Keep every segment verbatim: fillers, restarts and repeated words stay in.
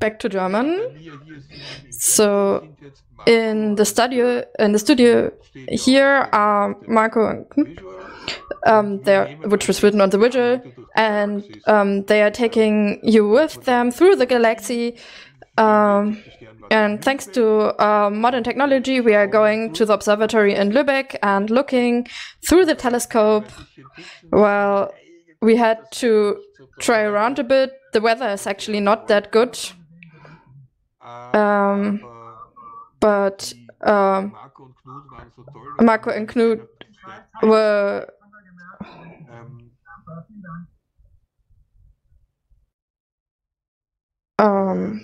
back to German. So in the studio, in the studio here are Marco and Knut, um, there, which was written on the visual, and um, they are taking you with them through the galaxy. Um, and thanks to uh, modern technology, we are going to the observatory in Lübeck and looking through the telescope. Well, we had to try around a bit. The weather is actually not that good. Um, but um, Marco and Knut were um,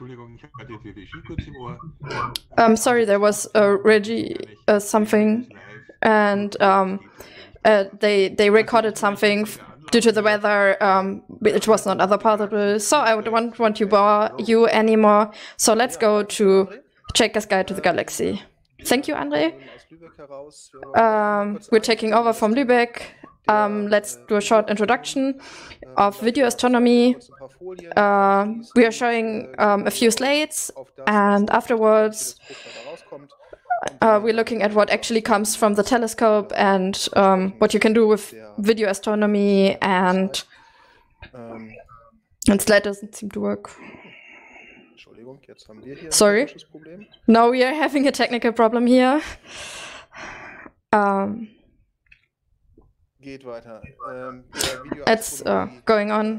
I'm sorry, there was already uh, something, and um, uh, they they recorded something due to the weather. Um, it was not other possible, so I don't want to bore you anymore. So let's go to Checker's Guide to the Galaxy. Thank you, André. Um, we're taking over from Lübeck. Um, let's do a short introduction of video astronomy. Uh, we are showing um, a few slides, and afterwards uh, we're looking at what actually comes from the telescope and um, what you can do with video astronomy, and and slide doesn't seem to work. Sorry. No, we are having a technical problem here. Um, it's uh, going on.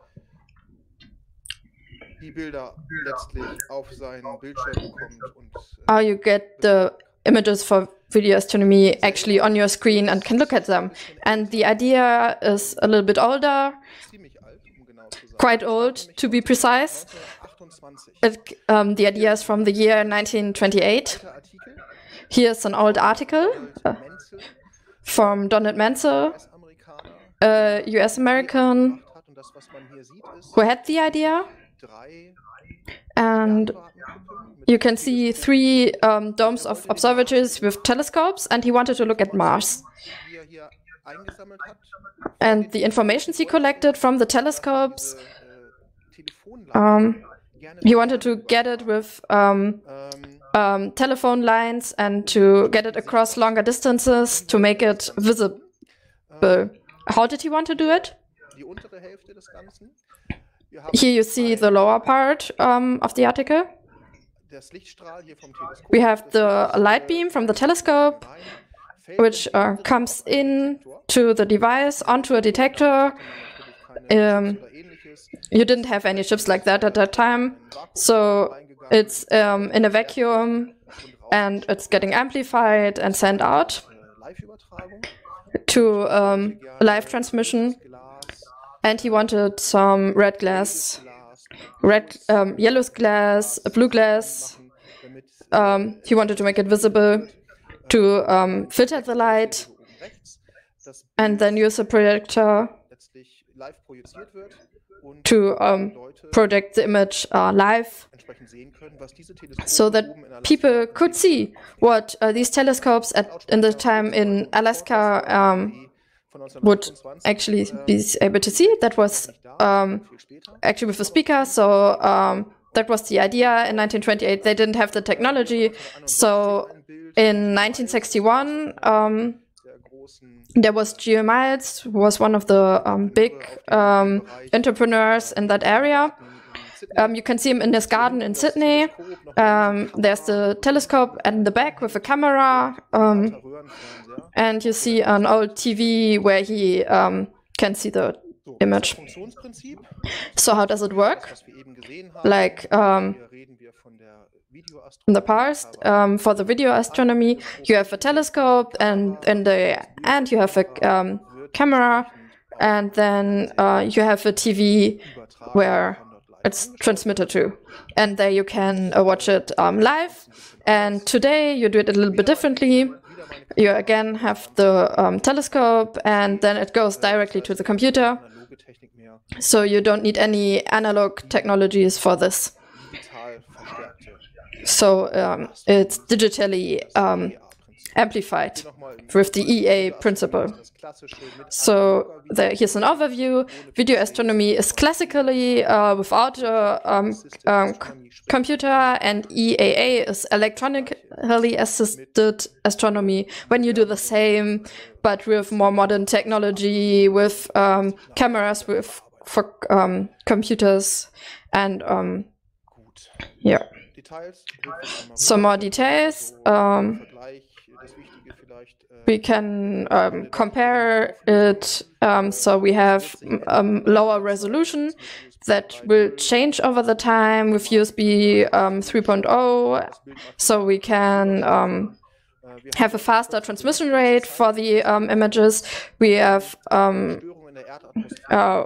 How you get the images for video astronomy actually on your screen and can look at them. And the idea is a little bit older, quite old to be precise. It, um, the idea is from the year nineteen twenty-eight. Here's an old article uh, from Donald Menzel, a U S American who had the idea. And you can see three um, domes of observatories with telescopes, and he wanted to look at Mars. And the information he collected from the telescopes, um, he wanted to get it with um, um, telephone lines and to get it across longer distances to make it visible. How did he want to do it? Here you see the lower part um, of the article. We have the light beam from the telescope, which uh, comes in to the device onto a detector. Um, you didn't have any chips like that at that time, so it's um, in a vacuum, and it's getting amplified and sent out to um, live transmission. And he wanted some red glass, red, um, yellow glass, blue glass. Um, he wanted to make it visible to um, filter the light, and then use a projector to um, project the image uh, live, so that people could see what uh, these telescopes at in the time in Alaska um, would actually be able to see. That was um, actually with the speaker, so um, that was the idea. In nineteen twenty-eight, they didn't have the technology, so in nineteen sixty-one, um, there was Geo Miles, who was one of the um, big um, entrepreneurs in that area. Um, you can see him in his garden in Sydney. Um, there's the telescope in the back with a camera, um, and you see an old T V where he um, can see the image. So how does it work? Like um, in the past, um, for the video astronomy, you have a telescope, and in the end you have a um, camera, and then uh, you have a T V where it's transmitted to, and there you can uh, watch it um, live. And today you do it a little bit differently. You again have the um, telescope, and then it goes directly to the computer. So you don't need any analog technologies for this. So um, it's digitally um, amplified with the E A principle. So there, here's an overview. Video astronomy is classically uh, without a um, um, computer, and E A A is electronically assisted astronomy, when you do the same, but with more modern technology, with um, cameras, with for um, computers, and um, yeah. Some more details. Um, we can um, compare it. Um, so we have um, lower resolution that will change over the time with U S B um, three point oh. So we can um, have a faster transmission rate for the um, images. We have um, uh,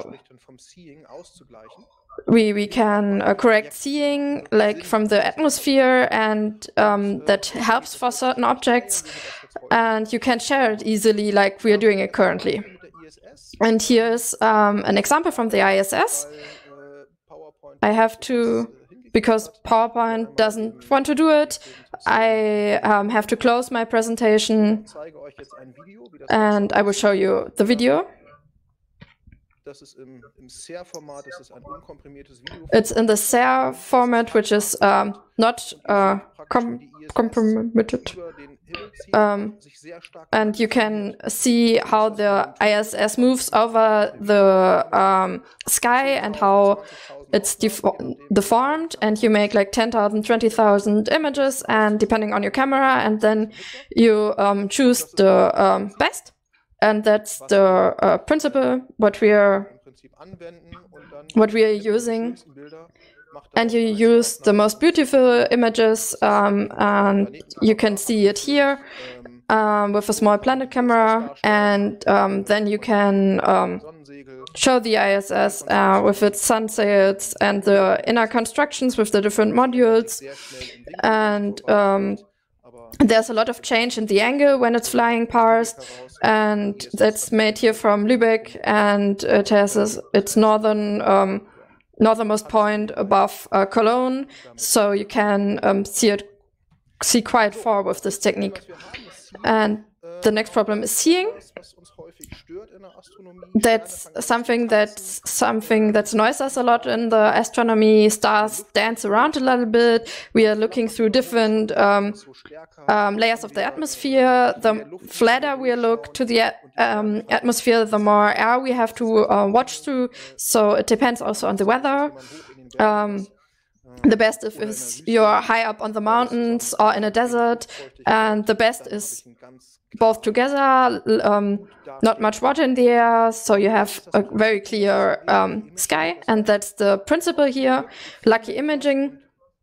We, we can uh, correct seeing, like from the atmosphere, and um, that helps for certain objects, and you can share it easily like we are doing it currently. And here's um, an example from the I S S. I have to, because PowerPoint doesn't want to do it, I um, have to close my presentation, and I will show you the video. It's in the S E R format, which is um, not uh, com compromitted. Um, and you can see how the I S S moves over the um, sky and how it's deformed, and you make like ten thousand, twenty thousand images, and depending on your camera, and then you um, choose the um, best. And that's the uh, principle what we are what we are using. And you use the most beautiful images, um, and you can see it here um, with a small planet camera, and um, then you can um, show the I S S uh, with its sun sails and the inner constructions with the different modules. And um, there's a lot of change in the angle when it's flying past, and that's made here from Lübeck, and it has this, its northern um, northernmost point above uh, Cologne, so you can um, see it see quite far with this technique. And the next problem is seeing. That's something that's something that annoys us a lot in the astronomy. Stars dance around a little bit. We are looking through different um, um, layers of the atmosphere. The flatter we look to the um, atmosphere, the more air we have to uh, watch through. So it depends also on the weather. Um, the best if is you're high up on the mountains or in a desert, and the best is both together, um, not much water in the air, so you have a very clear um, sky, and that's the principle here. Lucky imaging.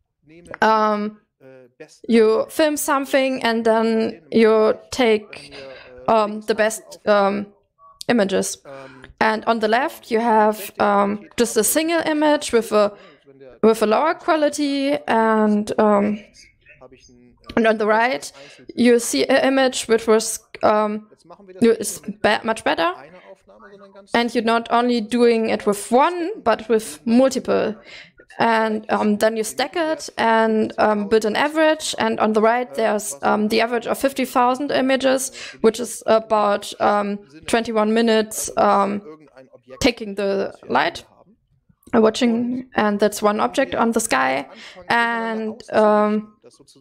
Um, you film something, and then you take um, the best um, images. And on the left, you have um, just a single image with a with a lower quality, and um, and on the right, you see an image which was um, is be much better, and you're not only doing it with one, but with multiple. And um, then you stack it and um, build an average. And on the right, there's um, the average of fifty thousand images, which is about um, twenty-one minutes um, taking the light. Watching, and that's one object on the sky. And um,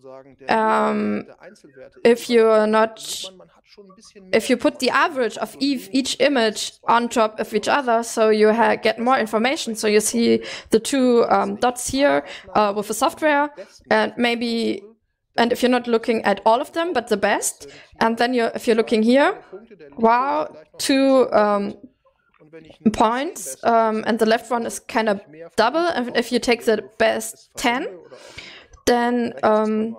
um, if you're not, if you put the average of each, each image on top of each other, so you ha get more information. So you see the two um, dots here uh, with the software, and maybe, and if you're not looking at all of them, but the best, and then you're, if you're looking here, wow, two um, points, um, and the left one is kind of double. And if you take the best ten, then um,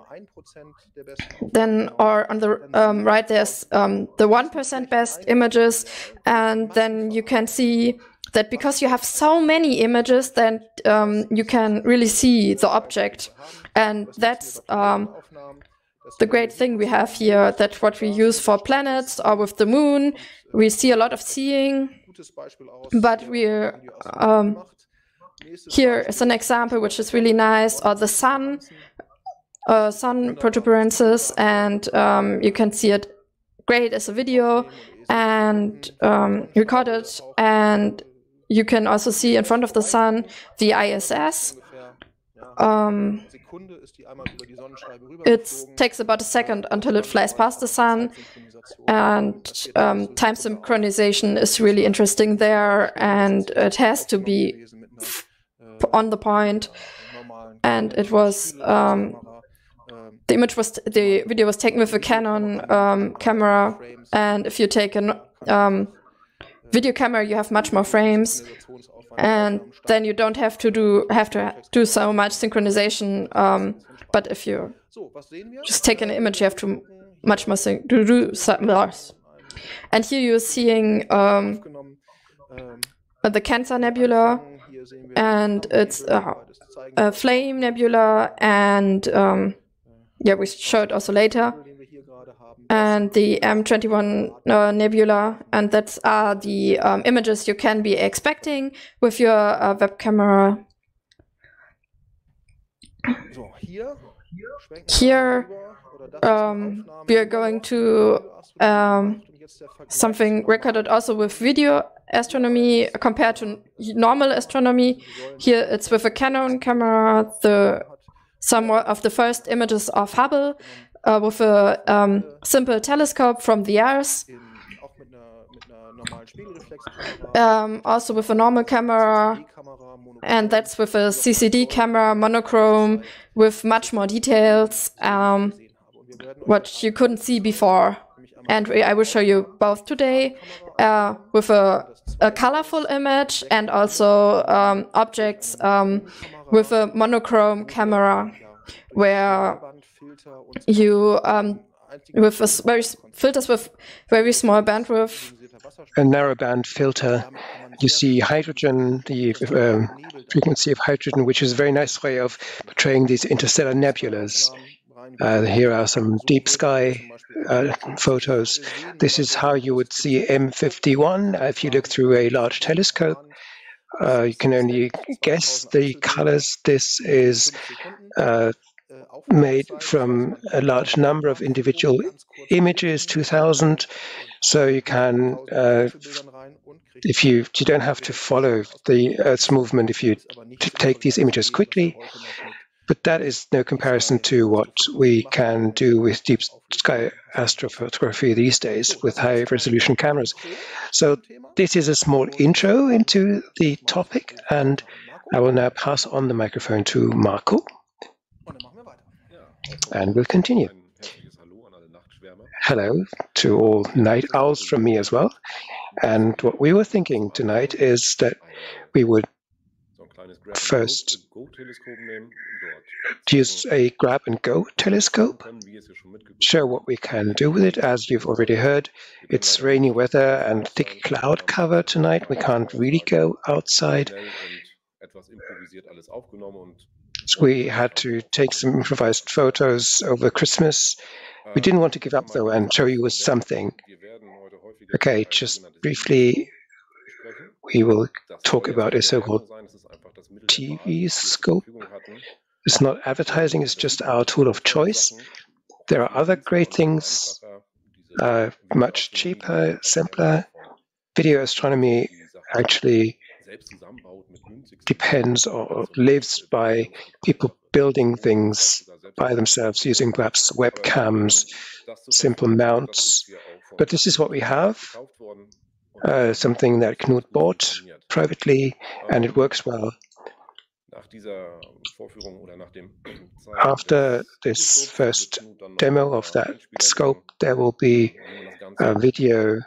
then or on the um, right there's um, the one percent best images, and then you can see that because you have so many images, then um, you can really see the object, and that's um, the great thing we have here. That's what we use for planets or with the moon. We see a lot of seeing. But we're um, here is an example which is really nice, or the sun. uh, sun protuberances, and um, you can see it great as a video and um, recorded, and you can also see in front of the sun the I S S. Um, it takes about a second until it flies past the sun, and um, time synchronization is really interesting there, and it has to be on the point. And it was um, the image was the video was taken with a Canon um, camera, and if you take a um, video camera, you have much more frames, and then you don't have to do have to do so much synchronization. Um, but if you just take an image, you have to much more syn to do something else. And here you're seeing um, the Cancer Nebula, and it's uh, a Flame Nebula, and um, yeah, we showed also later, and the M twenty-one uh, Nebula, and that's are the um, images you can be expecting with your uh, web camera. Here, um, we are going to um, something recorded also with video astronomy compared to normal astronomy. Here it's with a Canon camera, the some of the first images of Hubble uh, with a um, simple telescope from the Earth. Um, also with a normal camera, and that's with a C C D camera, monochrome, with much more details, um, what you couldn't see before. And I will show you both today, uh, with a, a colorful image and also um, objects um, with a monochrome camera, where you um, with a very filters with very small bandwidth. A narrowband filter. You see hydrogen, the uh, frequency of hydrogen, which is a very nice way of portraying these interstellar nebulas. Uh, here are some deep sky uh, photos. This is how you would see M fifty-one if you look through a large telescope. Uh, you can only guess the colors. This is uh, made from a large number of individual images, two thousand. So you can, uh, if you, you don't have to follow the Earth's movement if you take these images quickly. But that is no comparison to what we can do with deep sky astrophotography these days with high resolution cameras. So this is a small intro into the topic, and I will now pass on the microphone to Marco, and we'll continue. Hello to all night owls from me as well. And what we were thinking tonight is that we would first use a grab and go telescope, show what we can do with it. As you've already heard, it's rainy weather and thick cloud cover tonight. We can't really go outside. So we had to take some improvised photos over Christmas. We didn't want to give up, though, and show you something. Okay, just briefly, we will talk about a so-called T V scope. It's not advertising, it's just our tool of choice. There are other great things, uh, much cheaper, simpler. Video astronomy actually depends or lives by people building things by themselves using perhaps webcams, simple mounts. But this is what we have, uh, something that Knut bought privately, and it works well. After this first demo of that scope, there will be a video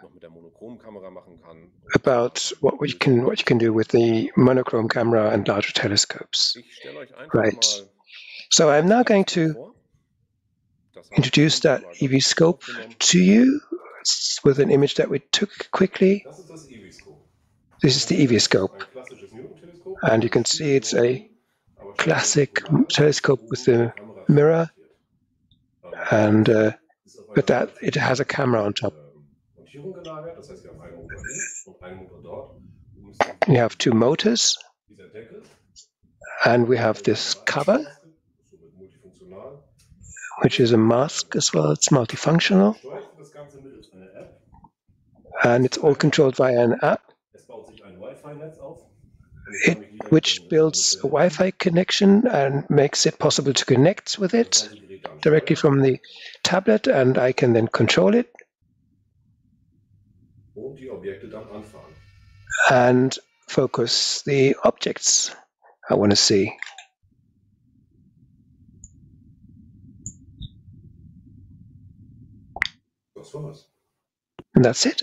about what we can what you can do with the monochrome camera and larger telescopes. Right. So I'm now going to introduce that E V scope to you with an image that we took quickly. This is the E V scope, and you can see it's a classic telescope with the mirror, and uh, but that it has a camera on top. We have two motors, and we have this cover. which is a mask as well. It's multifunctional. And it's all controlled via an app, it, which builds a Wi-Fi connection and makes it possible to connect with it directly from the tablet, and I can then control it and focus the objects I want to see. And that's it.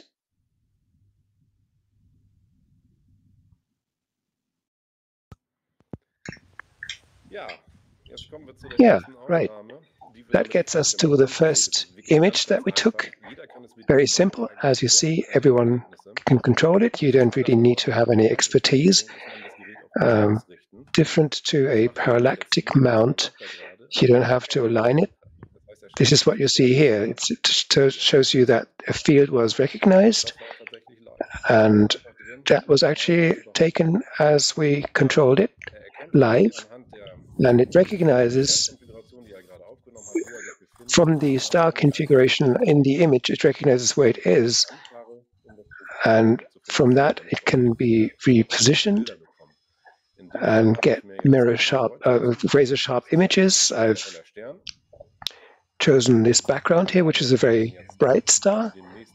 Yeah, right. That gets us to the first image that we took. Very simple. As you see, everyone can control it. You don't really need to have any expertise. Um, different to a parallactic mount, you don't have to align it. This is what you see here. It's, it shows you that a field was recognized, and that was actually taken as we controlled it live, and it recognizes from the star configuration in the image, it recognizes where it is, and from that it can be repositioned and get mirror sharp, uh, razor sharp images. I've chosen this background here, which is a very bright star,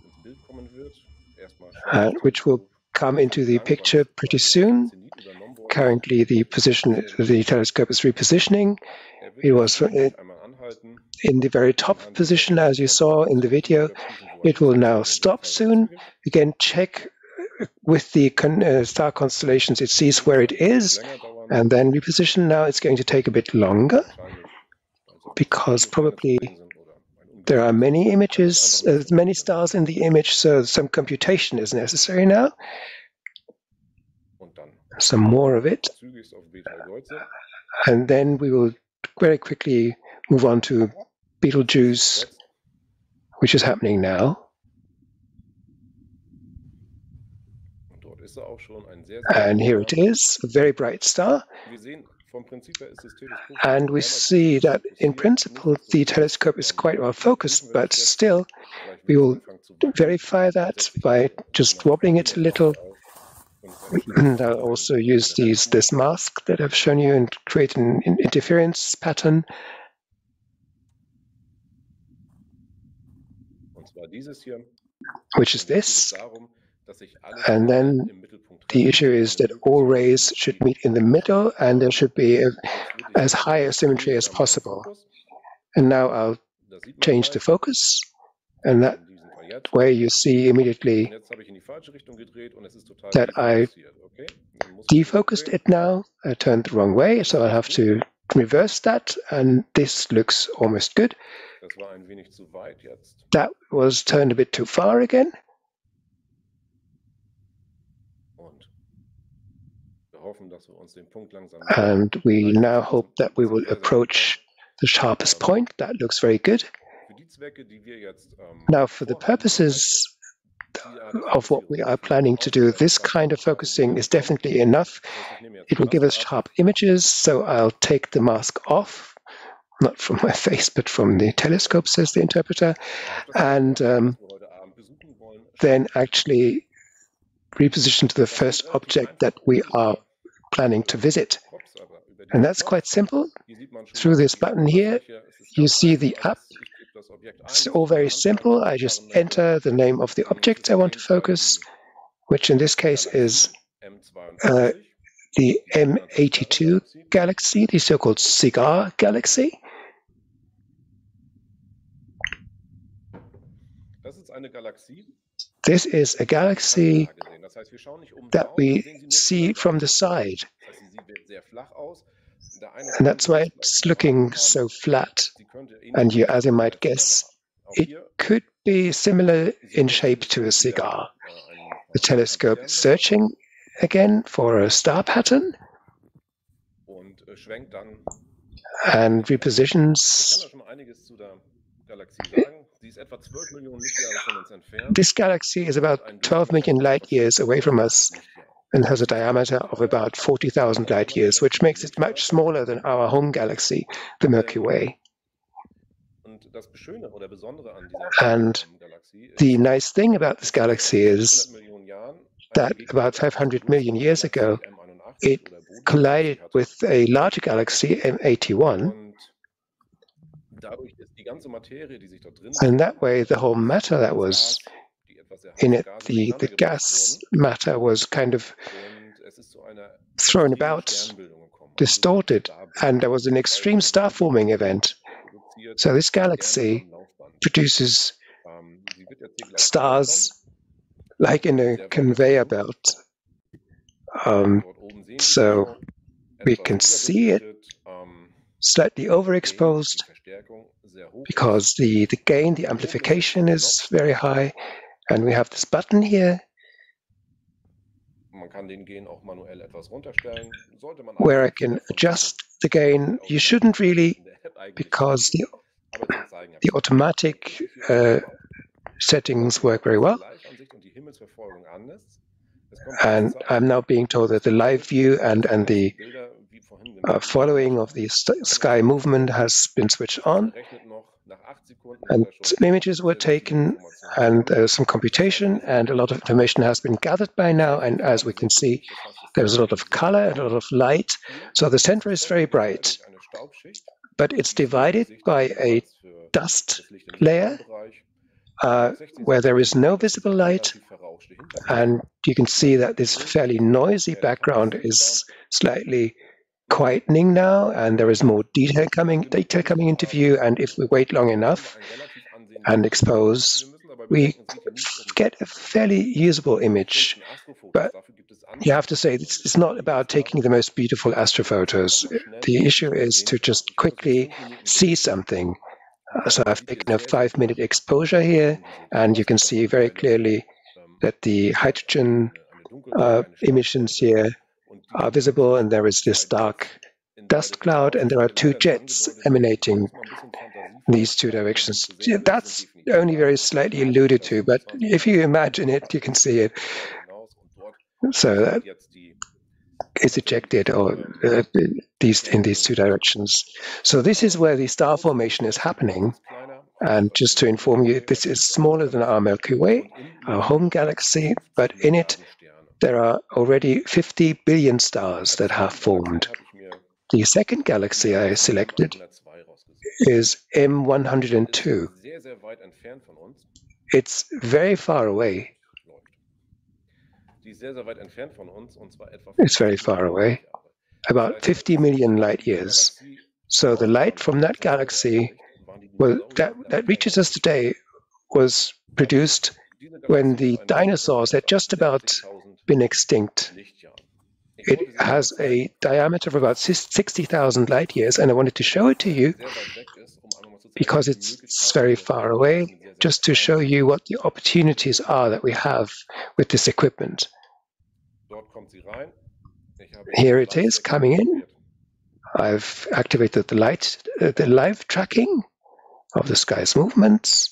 uh, which will come into the picture pretty soon. Currently, the position, the telescope is repositioning. It was in the very top position, as you saw in the video. It will now stop soon. Again, check with the con uh, star constellations, it sees where it is, and then reposition. Now it's going to take a bit longer, because probably there are many images, uh, many stars in the image, so some computation is necessary now. Some more of it. And then we will very quickly move on to Betelgeuse, which is happening now. And here it is, a very bright star. And we see that in principle the telescope is quite well focused, but still we will verify that by just wobbling it a little. And I'll also use these this mask that I've shown you and create an interference pattern. Which is this. And then the issue is that all rays should meet in the middle, and there should be a, as high a symmetry as possible. And now I'll change the focus, and that way you see immediately that I defocused it now. I turned the wrong way, so I'll have to reverse that, and this looks almost good. That was turned a bit too far again. And we now hope that we will approach the sharpest point. That looks very good. Now, for the purposes of what we are planning to do, this kind of focusing is definitely enough. It will give us sharp images, so I'll take the mask off, not from my face, but from the telescope, says the interpreter, and um, then actually reposition to the first object that we are planning to visit. And that's quite simple. Through this button here, you see the app. It's all very simple. I just enter the name of the object I want to focus, which in this case is uh, the M eighty-two galaxy, the so-called cigar galaxy. This is a galaxy that we see from the side. And that's why it's looking so flat. And you, as you might guess, it could be similar in shape to a cigar. The telescope is searching again for a star pattern and repositions. This galaxy is about twelve million light years away from us and has a diameter of about forty thousand light years, which makes it much smaller than our home galaxy, the Milky Way. And the nice thing about this galaxy is that about five hundred million years ago, it collided with a larger galaxy, M eighty-one, and that way the whole matter that was in it, the, the gas matter, was kind of thrown about, distorted, and there was an extreme star forming event. So this galaxy produces stars like in a conveyor belt. Um, so we can see it slightly overexposed because the, the gain, the amplification is very high. And we have this button here where I can adjust the gain. You shouldn't really, because the, the automatic uh, settings work very well. And I'm now being told that the live view and, and the uh, following of the sky movement has been switched on. And images were taken, and there was some computation, and a lot of information has been gathered by now. And as we can see, there's a lot of color and a lot of light. So the center is very bright, but it's divided by a dust layer uh, where there is no visible light. And you can see that this fairly noisy background is slightly quietening now, and there is more detail coming, detail coming into view. And if we wait long enough and expose, we get a fairly usable image. But you have to say, it's, it's not about taking the most beautiful astrophotos. The issue is to just quickly see something. Uh, so I've taken a five-minute exposure here, and you can see very clearly that the hydrogen uh, emissions here are visible, and there is this dark dust cloud, and there are two jets emanating in these two directions. That's only very slightly alluded to, but if you imagine it, you can see it. So that is ejected or uh, these in these two directions. So this is where the star formation is happening. And just to inform you, this is smaller than our Milky Way, our home galaxy, but in it there are already fifty billion stars that have formed. The second galaxy I selected is M one hundred two. It's very far away. It's very far away, about fifty million light years. So the light from that galaxy, well, that, that reaches us today was produced when the dinosaurs had just about been extinct. It has a diameter of about sixty thousand light years, and I wanted to show it to you because it's, it's very far away, just to show you what the opportunities are that we have with this equipment. Here it is coming in. I've activated the light, uh, the live tracking of the sky's movements.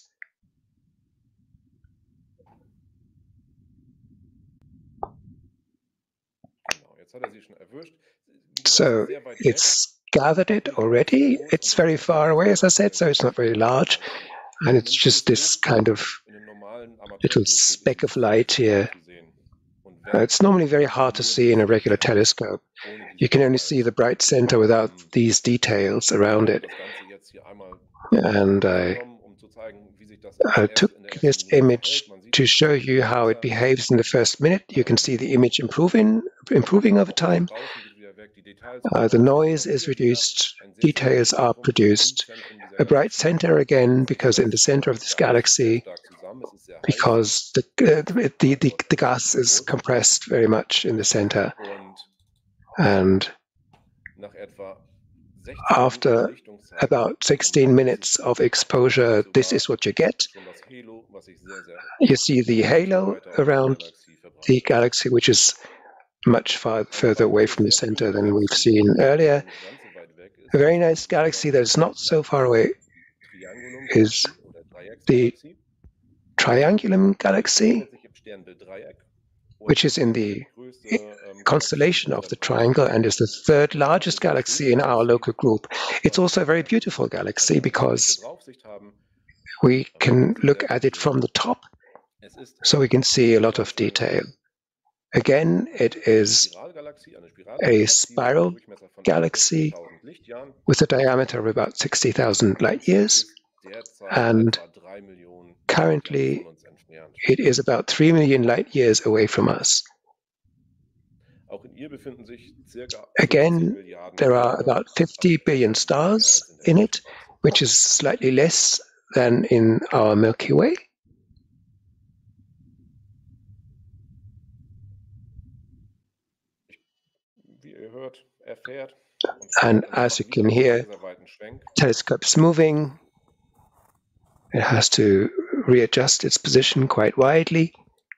So it's gathered it already. It's very far away, as I said, so it's not very large. And it's just this kind of little speck of light here. Uh, it's normally very hard to see in a regular telescope. You can only see the bright center without these details around it. And I, I took this image to show you how it behaves in the first minute. You can see the image improving, improving over time. Uh, the noise is reduced, details are produced. A bright center again, because in the center of this galaxy, because the, uh, the, the, the gas is compressed very much in the center. And after about sixteen minutes of exposure, this is what you get. You see the halo around the galaxy, which is much far further away from the center than we've seen earlier. A very nice galaxy that is not so far away is the Triangulum galaxy. which is in the constellation of the triangle and is the third largest galaxy in our local group. It's also a very beautiful galaxy because we can look at it from the top, so we can see a lot of detail. Again, it is a spiral galaxy with a diameter of about sixty thousand light years, and currently it is about three million light years away from us. Again, there are about fifty billion stars in it, which is slightly less than in our Milky Way. And as you can hear, telescope's moving. It has to readjust its position quite widely.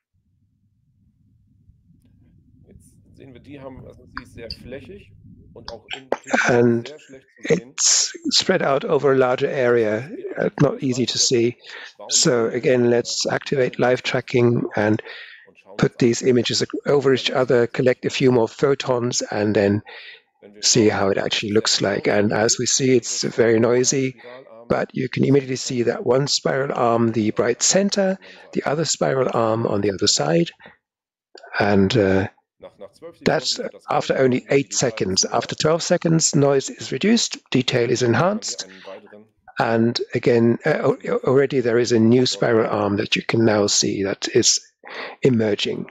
And it's spread out over a larger area, uh, not easy to see. So again, let's activate live tracking and put these images over each other, collect a few more photons, and then see how it actually looks like. And as we see, it's very noisy, but you can immediately see that one spiral arm, the bright center, the other spiral arm on the other side. And uh, that's after only eight seconds. After twelve seconds, noise is reduced, detail is enhanced. And again, uh, already there is a new spiral arm that you can now see that is emerging.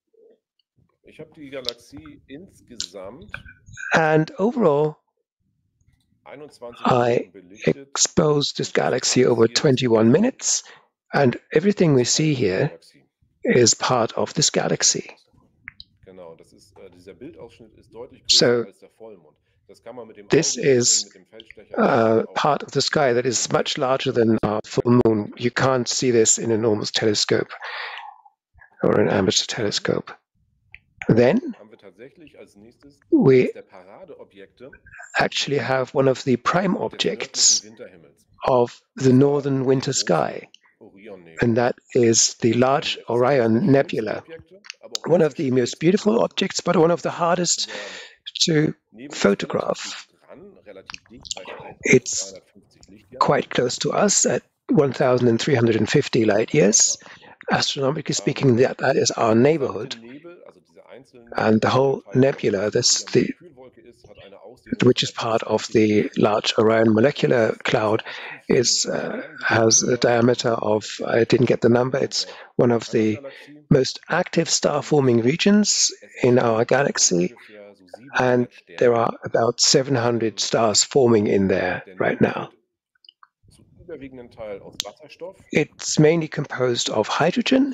And overall, I exposed this galaxy over twenty-one minutes, and everything we see here is part of this galaxy. So this is uh, part of the sky that is much larger than our full moon. You can't see this in a normal telescope or an amateur telescope. Then we actually have one of the prime objects of the northern winter sky, and that is the Large Orion Nebula. One of the most beautiful objects, but one of the hardest to photograph. It's quite close to us at one thousand three hundred fifty light years. Astronomically speaking, that, that is our neighborhood. And the whole nebula, this, the, which is part of the Large Orion molecular cloud, is uh, has a diameter of, I didn't get the number, it's one of the most active star-forming regions in our galaxy, and there are about seven hundred stars forming in there right now. It's mainly composed of hydrogen,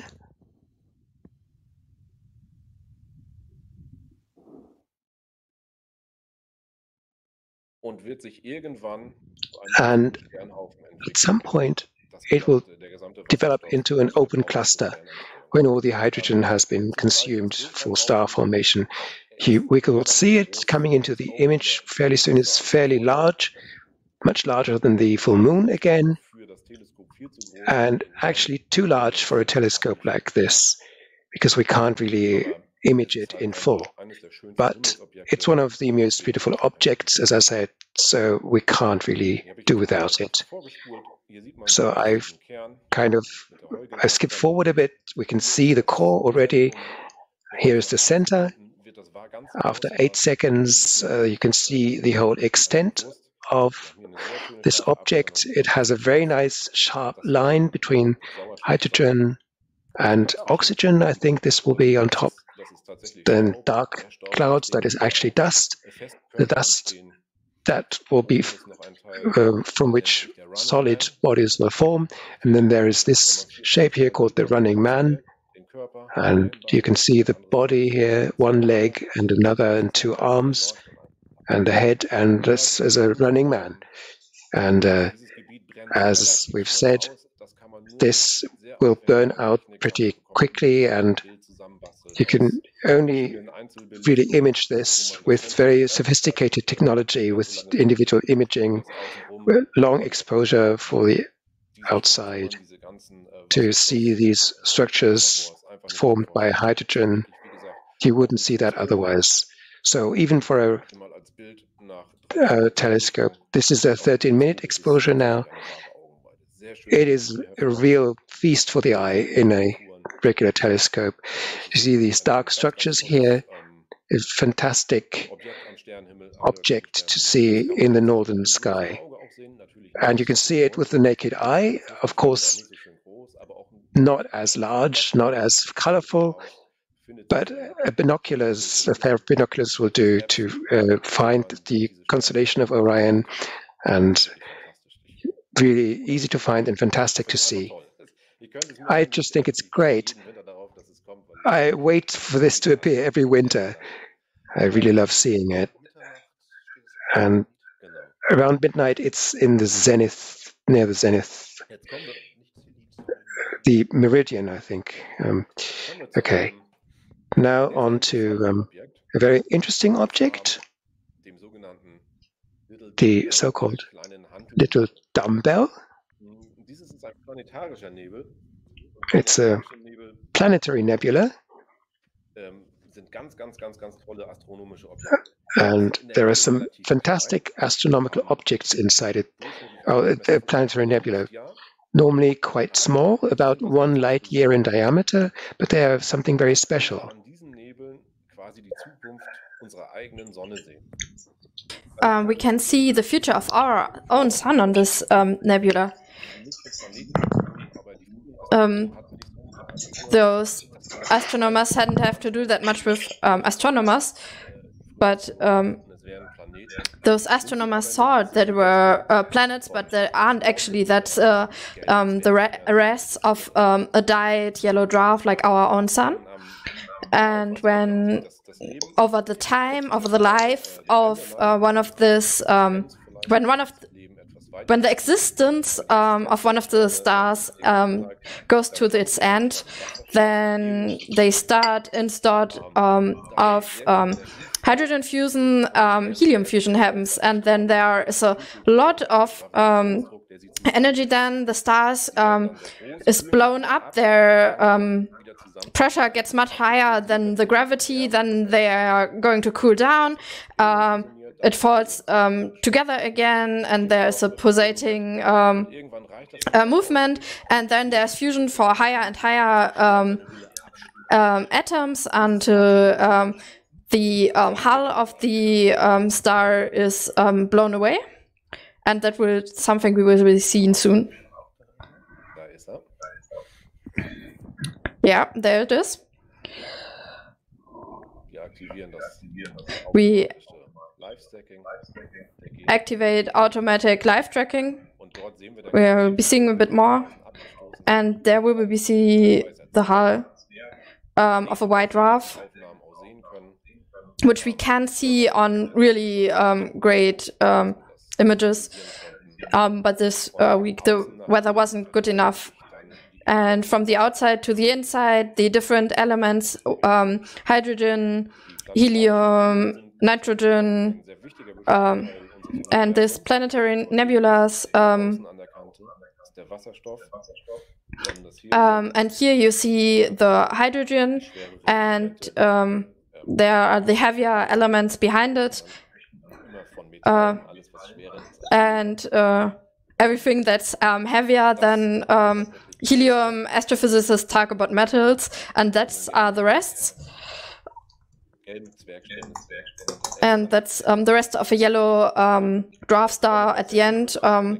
and at some point it will develop into an open cluster when all the hydrogen has been consumed for star formation. He, we will see it coming into the image fairly soon. It's fairly large, much larger than the full moon again, and actually too large for a telescope like this, because we can't really image it in full. But it's one of the most beautiful objects, as I said, so we can't really do without it. So I've kind of, I skipped forward a bit. We can see the core already. Here is the center. After eight seconds, uh, you can see the whole extent of this object. It has a very nice sharp line between hydrogen and oxygen. I think this will be on top. Then dark clouds, that is actually dust. The dust that will be uh, from which solid bodies will form. And then there is this shape here called the running man. And you can see the body here, one leg and another and two arms, and the head, and this is a running man. And uh, as we've said, this will burn out pretty quickly, and you can only really image this with very sophisticated technology, with individual imaging, long exposure for the outside to see these structures formed by hydrogen. You wouldn't see that otherwise. So even for a, a telescope, this is a thirteen minute exposure now. It is a real feast for the eye in a regular telescope. You see these dark structures here. A fantastic object to see in the northern sky. And you can see it with the naked eye, of course, not as large, not as colorful, but uh, binoculars, a pair of binoculars will do to uh, find the constellation of Orion, and really easy to find and fantastic to see. I just think it's great. I wait for this to appear every winter. I really love seeing it. And around midnight, it's in the zenith, near the zenith, the meridian, I think. Um, okay. Now on to um, a very interesting object, the so-called little dumbbell. It's a planetary nebula, and there are some fantastic astronomical objects inside it. Oh, the planetary nebula, normally quite small, about one light year in diameter, but they are something very special. Um, we can see the future of our own sun on this um, nebula. Um, those astronomers hadn't have to do that much with um, astronomers, but um, those astronomers thought that were uh, planets, but they aren't actually. That's uh, um, the rest of um, a dyed yellow dwarf like our own sun. And when over the time, over the life of uh, one of this, um, when one of when the existence um, of one of the stars um, goes to its end, then they start instead um, of um, hydrogen fusion, um, helium fusion happens, and then there is a lot of um, energy. Then the stars um, is blown up. Their um, pressure gets much higher than the gravity. Then they are going to cool down. Um, it falls um, together again, and there's a pulsating um, uh, movement, and then there's fusion for higher and higher um, um, atoms until um, the um, hull of the um, star is um, blown away, and that will something we will be seeing soon. Yeah, there it is. We activate automatic live tracking. We'll be seeing a bit more, and there we will be see the hull um, of a white dwarf, which we can see on really um, great um, images. Um, but this uh, week the weather wasn't good enough. And from the outside to the inside, the different elements, um, hydrogen, helium, nitrogen, um, and this planetary nebulas. Um, um, and here you see the hydrogen, and um, there are the heavier elements behind it. Uh, and uh, everything that's um, heavier than um, helium, astrophysicists talk about metals, and that's uh, the rest. And that's um, the rest of a yellow um, dwarf star at the end. Um,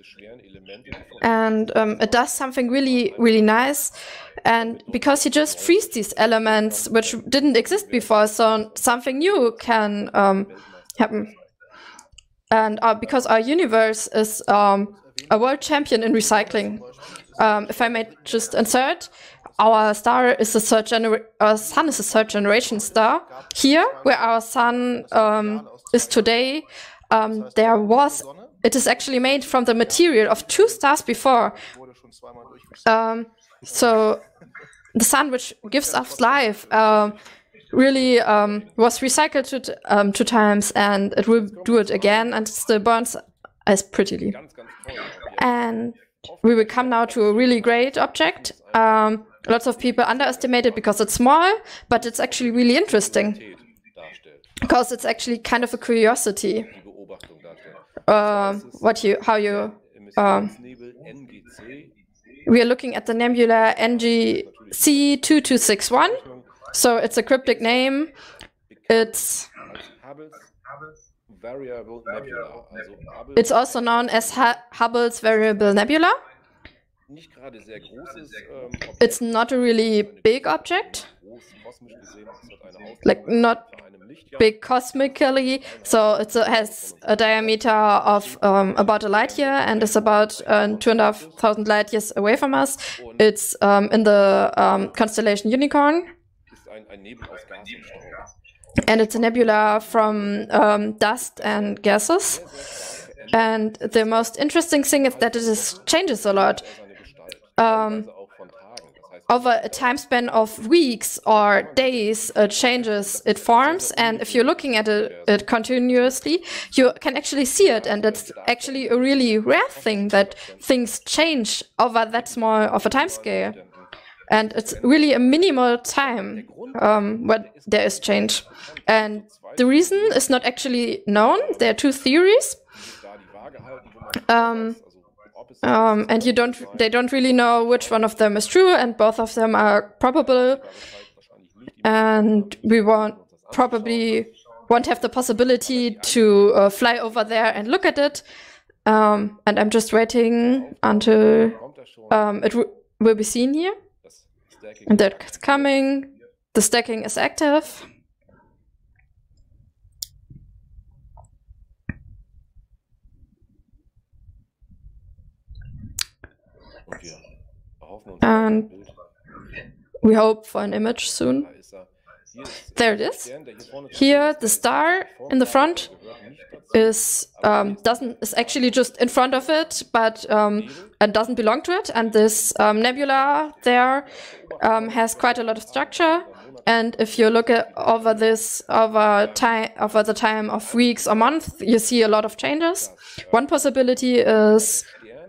and um, it does something really, really nice. And because he just frees these elements, which didn't exist before, so something new can um, happen. And uh, because our universe is um, a world champion in recycling. Um, if I may just insert, our star is a third gener our sun is a third generation star. Here, where our sun um, is today, um, there was it is actually made from the material of two stars before. Um, so the sun, which gives us life, uh, really um, was recycled two, um, two times, and it will do it again, and it still burns as prettily. And we will come now to a really great object. Um, lots of people underestimate it because it's small, but it's actually really interesting because it's actually kind of a curiosity. Uh, what you, how you, uh, we are looking at the nebula N G C two two six one, so it's a cryptic name. It's it's also known as Hubble's Variable Nebula. It's not a really big object, like not big cosmically, so it has a diameter of um, about a light year and is about uh, two and a half thousand light years away from us. It's um, in the um, constellation Unicorn, and it's a nebula from um, dust and gases. And the most interesting thing is that it is, changes a lot. Um, over a time span of weeks or days, it changes, it forms, and if you're looking at it, it continuously, you can actually see it, and it's actually a really rare thing that things change over that small of a time scale. And it's really a minimal time um, when there is change. And the reason is not actually known. There are two theories. Um, Um, and you don't, they don't really know which one of them is true, and both of them are probable. And we won't probably won't have the possibility to uh, fly over there and look at it. Um, and I'm just waiting until um, it w will be seen here. And that's coming. The stacking is active. And we hope for an image soon. There it is. Here, the star in the front is um, doesn't is actually just in front of it, but um, and doesn't belong to it. And this um, nebula there um, has quite a lot of structure. And if you look at over this over time over the time of weeks or months, you see a lot of changes. One possibility is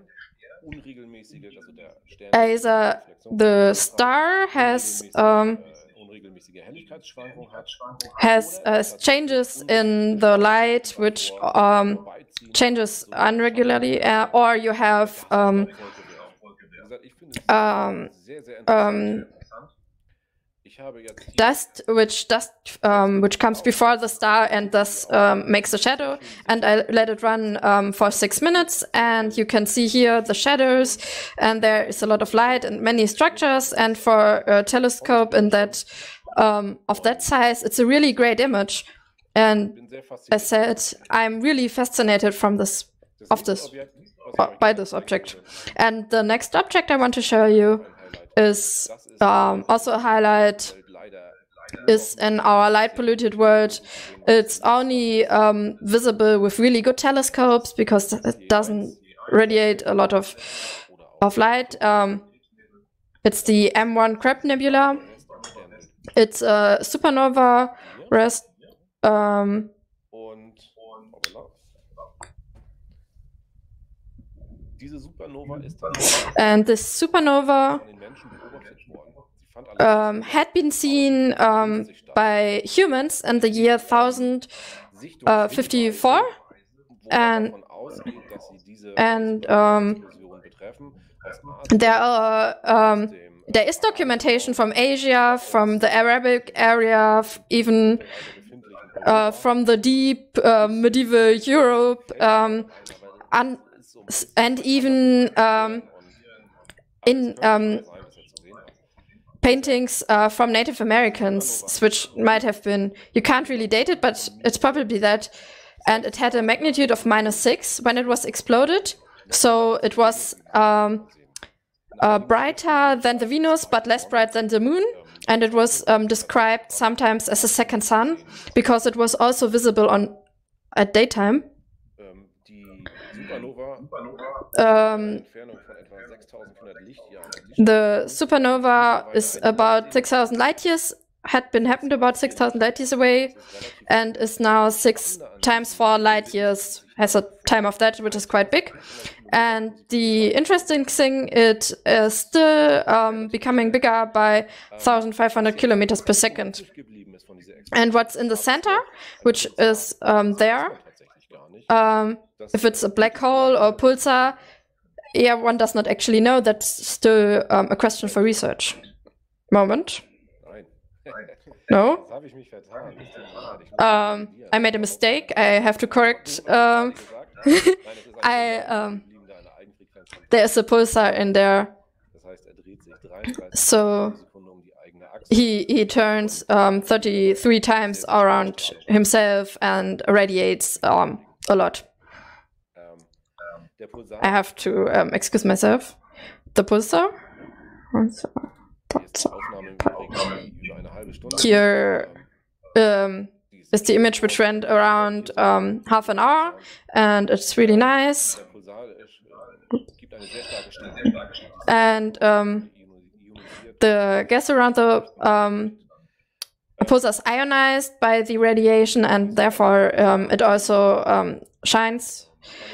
either the star has um, has uh, changes in the light, which um, changes unregularly, uh, or you have um, um, um, dust, which dust um, which comes before the star and thus um, makes a shadow. And I let it run um, for six minutes, and you can see here the shadows, and there is a lot of light and many structures. And for a telescope in that um, of that size, it's a really great image. And as said, I'm really fascinated from this of this uh, by this object. And the next object I want to show you is um, also a highlight. Is in our light polluted world. It's only um, visible with really good telescopes because it doesn't radiate a lot of of light. Um, it's the M one Crab Nebula. It's a supernova rest. Um, and this supernova Um, had been seen um, by humans in the year one thousand fifty-four, and and um, there are um, there is documentation from Asia, from the Arabic area, even uh, from the deep uh, medieval Europe, um, and and even um, in um, paintings uh, from Native Americans, which might have been, you can't really date it, but it's probably that. And it had a magnitude of minus six when it was exploded. So it was um, uh, brighter than the Venus, but less bright than the moon. And it was um, described sometimes as a second sun, because it was also visible on at daytime. Um, the supernova is about six thousand light years had been happened about six thousand light years away and is now six times four light years, has a time of that, which is quite big. And the interesting thing, it is still um, becoming bigger by one thousand five hundred kilometers per second. And what's in the center, which is um, there, um, if it's a black hole or pulsar, yeah, one does not actually know. That's still um, a question for research. Moment. No? Um, I made a mistake. I have to correct. Um, I um, there's a pulsar in there. So he he turns um, thirty-three times around himself and radiates um, a lot. I have to um, excuse myself. The pulsar. Here um, is the image which went around um, half an hour, and it's really nice. And um, the gas around the um, pulsar is ionized by the radiation, and therefore um, it also um, shines.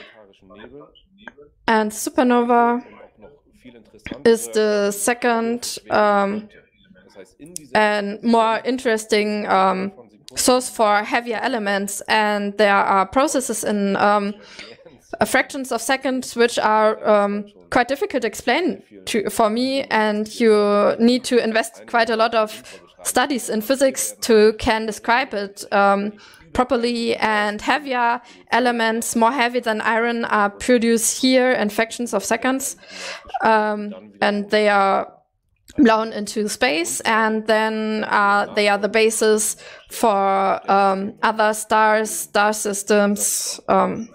And supernova is the second um, and more interesting um, source for heavier elements, and there are processes in um, fractions of seconds which are um, quite difficult to explain to, for me, and you need to invest quite a lot of studies in physics to can describe it um, properly. And heavier elements, more heavy than iron, are produced here in fractions of seconds, um, and they are blown into space, and then uh, they are the basis for um, other stars, star systems. Um,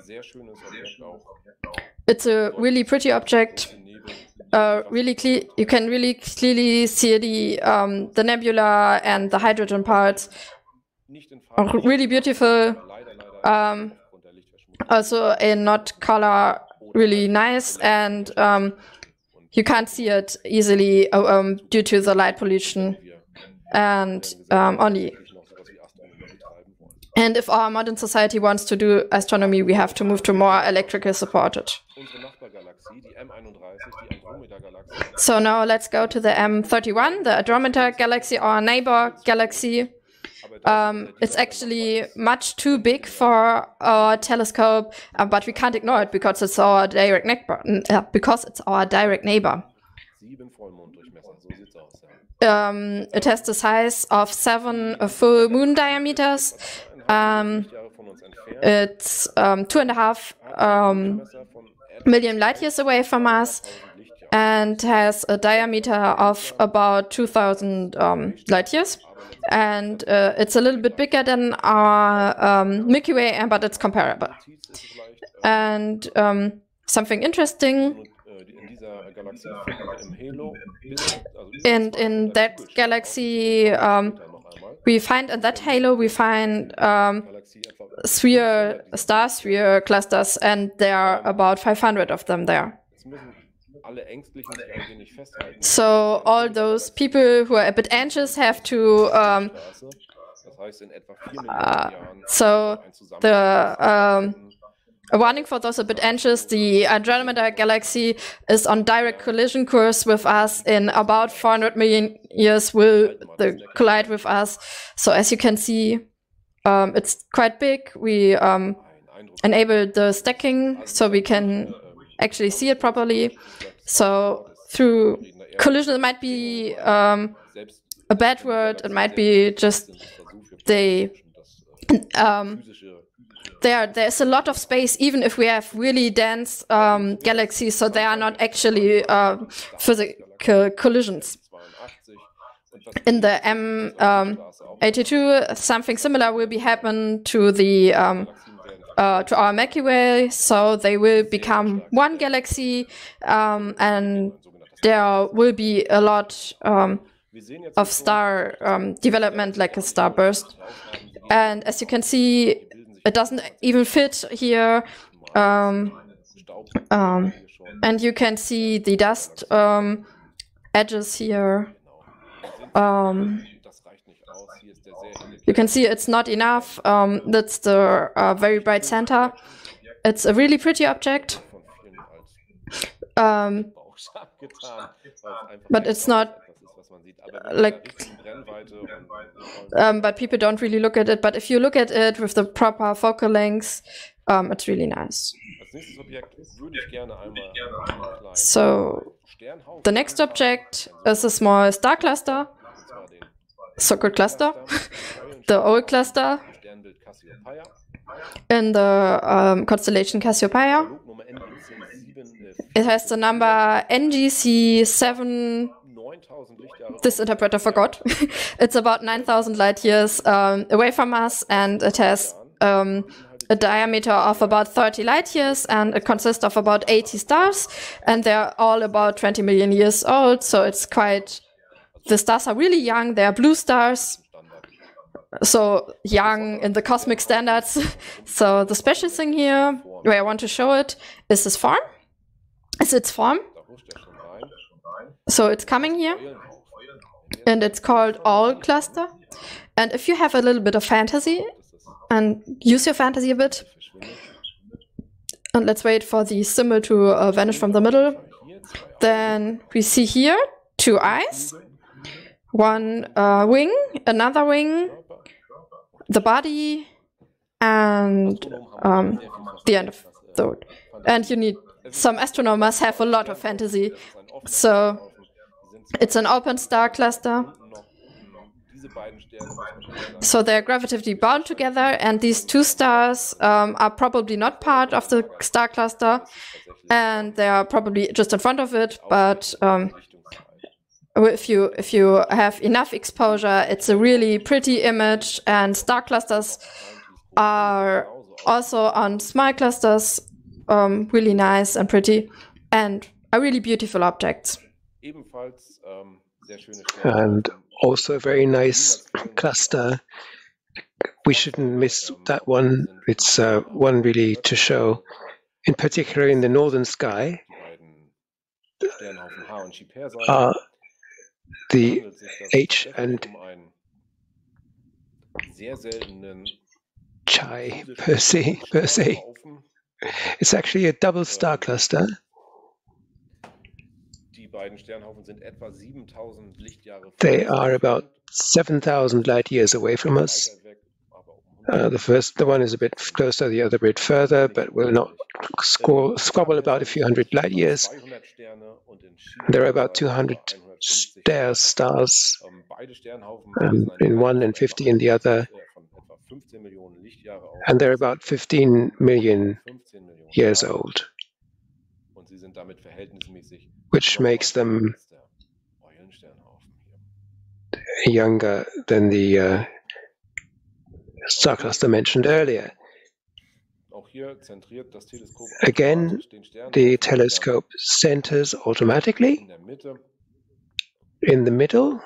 it's a really pretty object. Uh, really, cle you can really clearly see the um, the nebula and the hydrogen parts. Are really beautiful. Um, also in not color, really nice, and um, you can't see it easily uh, um, due to the light pollution. And um, only. And if our modern society wants to do astronomy, we have to move to more electrically supported. So now let's go to the M thirty-one, the Andromeda Galaxy, our neighbor galaxy. Um, it's actually much too big for our telescope, uh, but we can't ignore it because it's our direct neighbor. Uh, because it's our direct neighbor. Um, it has the size of seven uh, full moon diameters. Um, it's um, two and a half um, million light years away from us, and has a diameter of about two thousand um, light years. And uh, it's a little bit bigger than our um, Milky Way, but it's comparable. And um, something interesting, and in that galaxy, um, we find in that halo, we find um, sphere, star sphere clusters, and there are about five hundred of them there. So all those people who are a bit anxious have to um, uh, so the um, a warning for those a bit anxious, the Andromeda Galaxy is on direct collision course with us. In about four hundred million years will the collide with us. So as you can see, um, it's quite big. We um, enabled the stacking so we can actually see it properly. So through collision, it might be um, a bad word. It might be just they. Um, there, there's a lot of space, even if we have really dense um, galaxies. So they are not actually uh, physical collisions. In the M eighty-two, something similar will be happen to the. Um, Uh, to our Milky Way, so they will become one galaxy, um, and there will be a lot um, of star um, development, like a starburst. And as you can see, it doesn't even fit here, um, um, and you can see the dust um, edges here. Um, You can see it's not enough. Um, that's the uh, very bright center. It's a really pretty object. Um, but it's not like, um, but people don't really look at it. But if you look at it with the proper focal length, um, it's really nice. So the next object is a small star cluster, so-called cluster, the old cluster in the um, constellation Cassiopeia. It has the number N G C seven. This interpreter forgot. It's about nine thousand light years um, away from us, and it has um, a diameter of about thirty light years, and it consists of about eighty stars, and they're all about twenty million years old. So it's quite, the stars are really young. They are blue stars, so young in the cosmic standards. So the special thing here, where I want to show it, is this form. Is its form. So it's coming here, and it's called All Cluster. And if you have a little bit of fantasy, and use your fantasy a bit, and let's wait for the symbol to uh, vanish from the middle, then we see here two eyes, one uh, wing, another wing, the body, and um, the end of the road. And you need, some astronomers have a lot of fantasy, so it's an open star cluster. So they're gravitatively bound together, and these two stars um, are probably not part of the star cluster, and they are probably just in front of it. But um, if you if you have enough exposure, it's a really pretty image. And star clusters are also on small clusters um, really nice and pretty, and are really beautiful objects. And also a very nice cluster. We shouldn't miss that one. It's uh, one really to show, in particular in the northern sky, uh, the H and Chi Persei. Persei. It's actually a double star cluster. They are about seven thousand light years away from us. Uh, the first, the one is a bit closer, the other a bit further, but we'll not squabble, squabble about a few hundred light years. There are about two hundred stars um, in one and fifty in the other, and they're about fifteen million years old, which makes them younger than the uh, star cluster mentioned earlier. Again, the telescope centers automatically in the middle,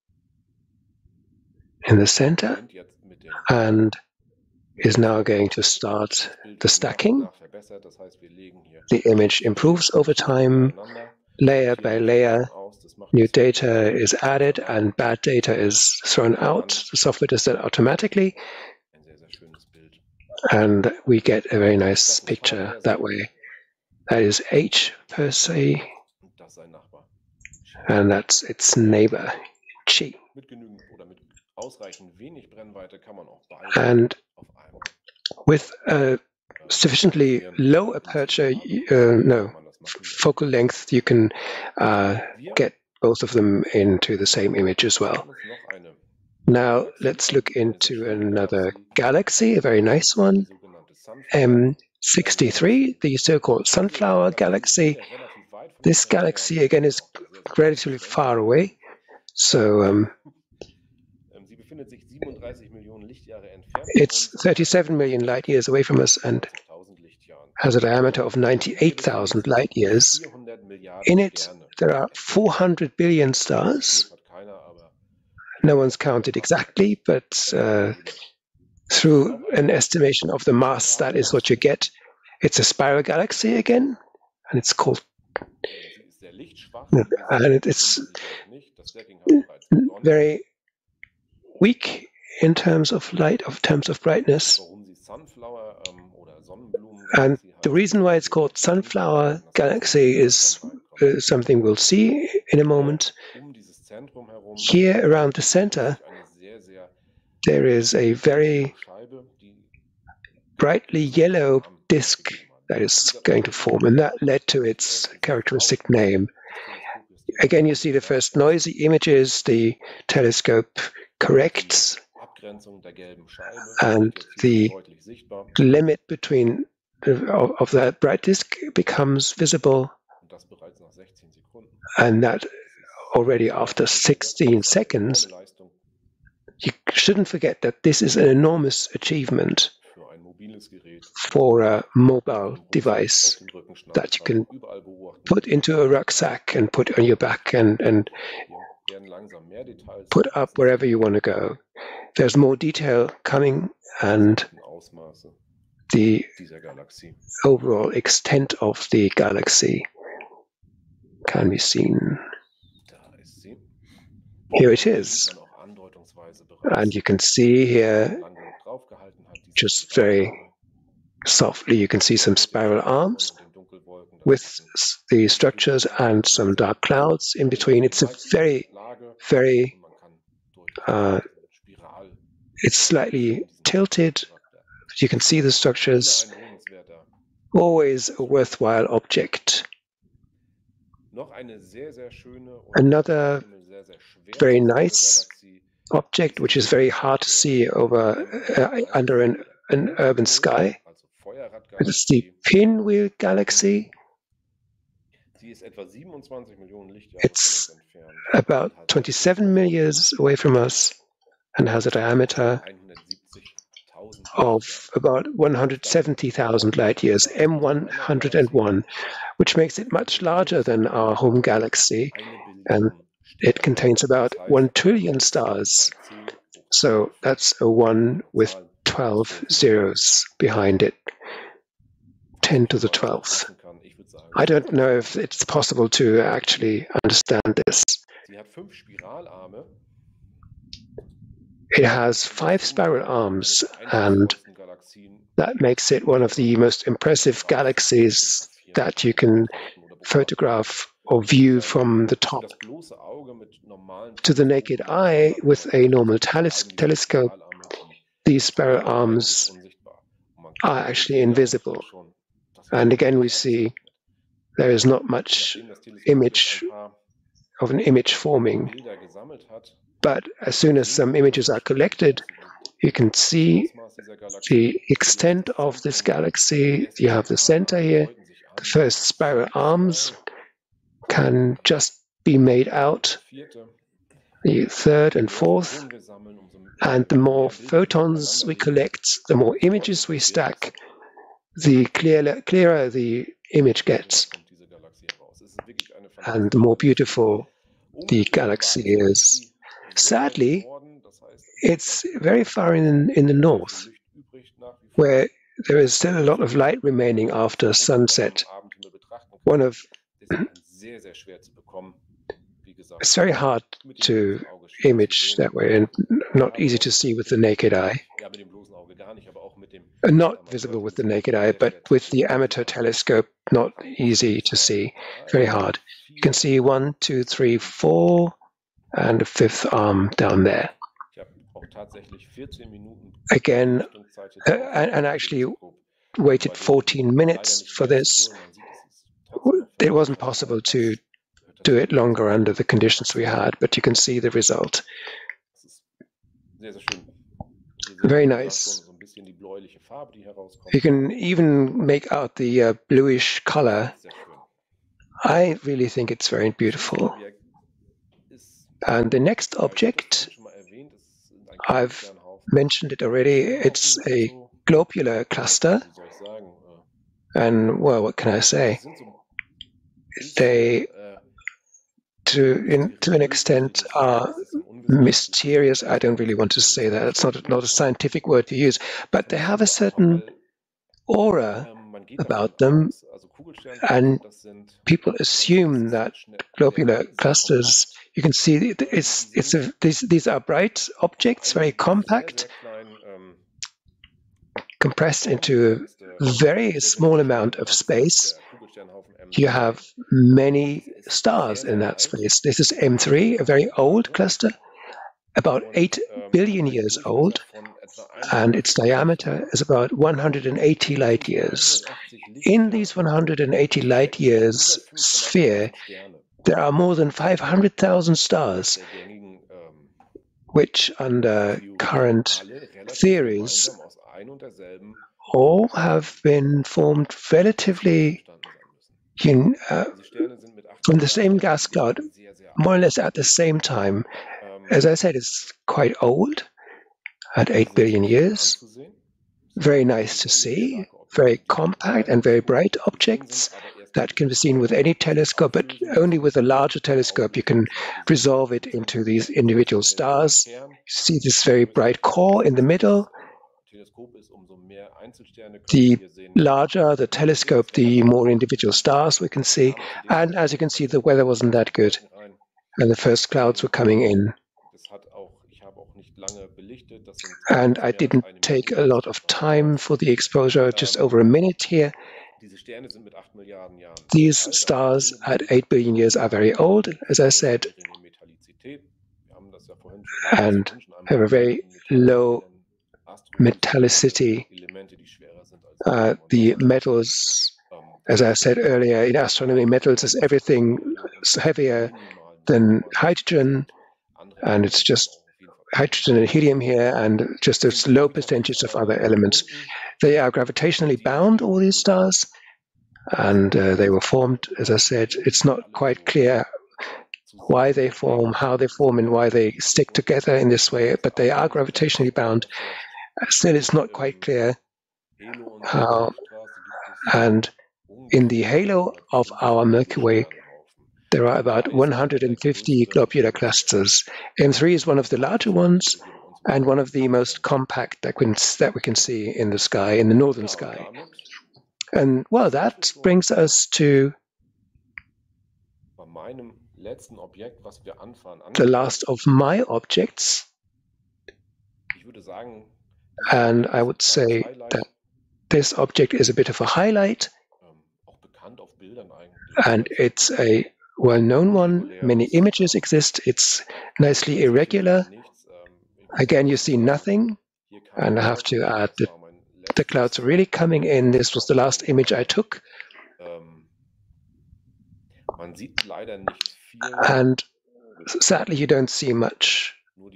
in the center, and is now going to start the stacking. The image improves over time, layer by layer. New data is added and bad data is thrown out. The software does that automatically, and we get a very nice picture that way. That is H Persei, and that's its neighbor, Chi. And with a sufficiently low aperture, uh, no, focal length, you can uh, get both of them into the same image as well. Now let's look into another galaxy, a very nice one, M sixty-three, the so-called Sunflower Galaxy. This galaxy again is relatively far away, so um, it's thirty-seven million light years away from us and has a diameter of ninety-eight thousand light years. In it, there are four hundred billion stars. No one's counted exactly, but uh, through an estimation of the mass, that is what you get. It's a spiral galaxy again, and it's called, and it's very weak in terms of light, of terms of brightness. And the reason why it's called Sunflower Galaxy is uh, something we'll see in a moment. Here around the center, there is a very brightly yellow disk that is going to form, and that led to its characteristic name. Again, you see the first noisy images, the telescope corrects, and the limit between of, of that bright disk becomes visible, and that already after sixteen seconds. You shouldn't forget that this is an enormous achievement for a mobile device that you can put into a rucksack and put on your back and, and put up wherever you want to go. There's more detail coming, and the overall extent of the galaxy can be seen. Here it is. And you can see here, just very softly, you can see some spiral arms with the structures and some dark clouds in between. It's a very, very, uh, it's slightly tilted. You can see the structures. Always a worthwhile object. Another very nice object, which is very hard to see over uh, under an, an urban sky. It's the Pinwheel Galaxy. It's about twenty-seven million years away from us and has a diameter of about one hundred seventy thousand light years, M one hundred one, which makes it much larger than our home galaxy, and it contains about one trillion stars. So that's a one with twelve zeros behind it, ten to the twelfth. I don't know if it's possible to actually understand this. It has five spiral arms, and that makes it one of the most impressive galaxies that you can photograph or view from the top. To the naked eye, with a normal teles telescope, these spiral arms are actually invisible. And again, we see there is not much image of an image forming. But as soon as some images are collected, you can see the extent of this galaxy. You have the center here. The first spiral arms can just be made out, the third and fourth. And the more photons we collect, the more images we stack, the clearer, clearer the image gets, and the more beautiful the galaxy is. Sadly, it's very far in, in the north, where there is still a lot of light remaining after sunset. One of it's very hard to image that way and not easy to see with the naked eye. Not visible with the naked eye, but with the amateur telescope, not easy to see, very hard. You can see one, two, three, four, and a fifth arm down there. Again, uh, and, and actually waited fourteen minutes for this. It wasn't possible to do it longer under the conditions we had, but you can see the result. Very nice. You can even make out the uh, bluish color. I really think it's very beautiful. And the next object, I've mentioned it already, it's a globular cluster. And, well, what can I say? They, to, in, to an extent, are mysterious. I don't really want to say that. It's not, not a scientific word to use. But they have a certain aura about them, and people assume that globular clusters, you can see it's, it's a, these, these are bright objects, very compact, compressed into a very small amount of space. You have many stars in that space. This is M three, a very old cluster, about eight billion years old, and its diameter is about one hundred eighty light years. In these one hundred eighty light years sphere, there are more than five hundred thousand stars, which under current theories all have been formed relatively in, uh, from the same gas cloud, more or less at the same time. As I said, it's quite old, at eight billion years. Very nice to see, very compact and very bright objects that can be seen with any telescope, but only with a larger telescope you can resolve it into these individual stars. You see this very bright core in the middle. The larger the telescope, the more individual stars we can see. And as you can see, the weather wasn't that good, and the first clouds were coming in. And I didn't take a lot of time for the exposure, just over a minute here. These stars at eight billion years are very old, as I said, and have a very low metallicity. Uh, the metals, as I said earlier, in astronomy, metals is everything heavier than hydrogen, and it's just hydrogen and helium here, and just a low percentage of other elements. They are gravitationally bound, all these stars, and uh, they were formed, as I said. It's not quite clear why they form, how they form, and why they stick together in this way, but they are gravitationally bound. Still, it's not quite clear how. And in the halo of our Milky Way, there are about one hundred fifty globular clusters. M three is one of the larger ones and one of the most compact that, can, that we can see in the sky, in the northern sky. And, well, that brings us to the last of my objects. And I would say that this object is a bit of a highlight, and it's a well-known one. Many images exist. It's nicely irregular. Again, you see nothing, and I have to add that the clouds are really coming in. This was the last image I took. And sadly, you don't see much.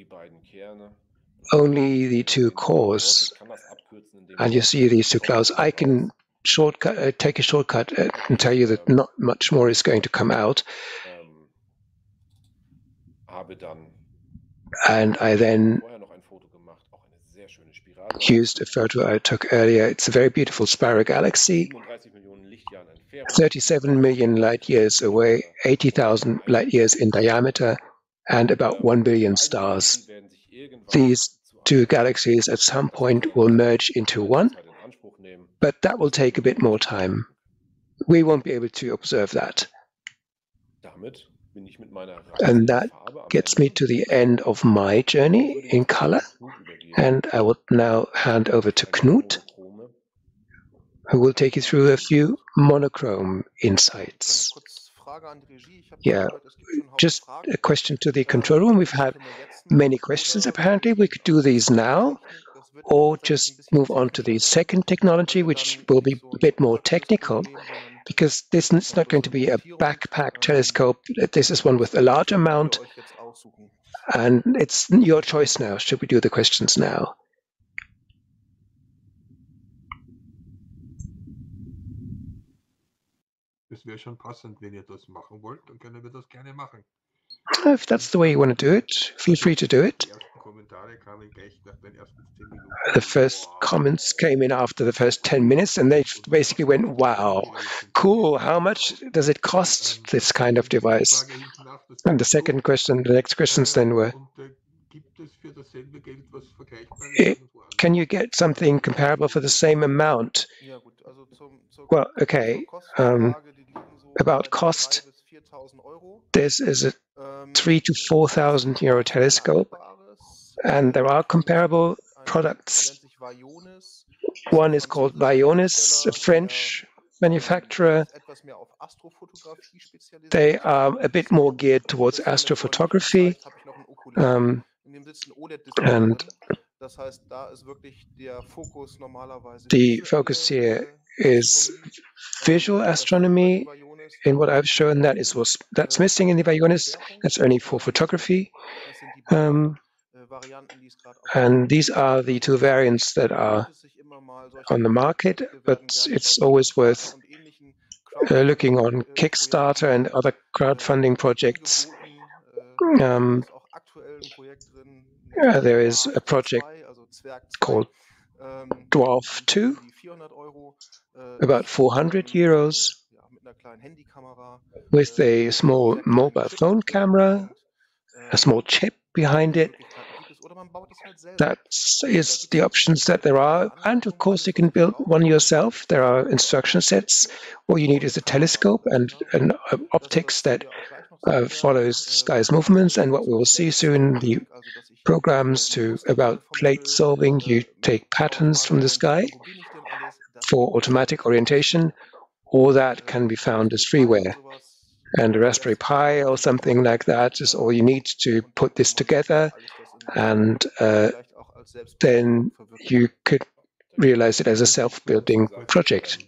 Only the two cores, and you see these two clouds. I can shortcut, uh, take a shortcut uh, and tell you that not much more is going to come out. And I then used a photo I took earlier. It's a very beautiful spiral galaxy, thirty-seven million light years away, eighty thousand light years in diameter, and about one billion stars. These two galaxies at some point will merge into one, but that will take a bit more time. We won't be able to observe that. And that gets me to the end of my journey in color. And I will now hand over to Knut, who will take you through a few monochrome insights. Yeah, just a question to the control room. We've had many questions, apparently. We could do these now, or just move on to the second technology, which will be a bit more technical, because this is not going to be a backpack telescope. This is one with a larger mount, and it's your choice now. Should we do the questions now? If that's the way you want to do it, feel free to do it. The first comments came in after the first ten minutes, and they basically went, wow, cool, how much does it cost, this kind of device? And the second question, the next questions then were, it, can you get something comparable for the same amount? Well, okay. Um, about cost, this is a three to four thousand euro telescope, and there are comparable products. One is called Vaillonis, a French manufacturer. They are a bit more geared towards astrophotography, um, and the focus here is visual astronomy. In what I've shown, that is what's that's missing in the Vaillonis. That's only for photography. Um, and these are the two variants that are on the market, but it's always worth uh, looking on Kickstarter and other crowdfunding projects. Um, uh, there is a project called Dwarf two, about four hundred euros, with a small mobile phone camera, a small chip behind it. That is the options that there are. And of course, you can build one yourself. There are instruction sets. All you need is a telescope and, and uh, optics that uh, follows the sky's movements. And what we will see soon, the programs to about plate solving. You take patterns from the sky for automatic orientation. All that can be found as freeware. And a Raspberry Pi or something like that is all you need to put this together. And uh, then you could realize it as a self-building project.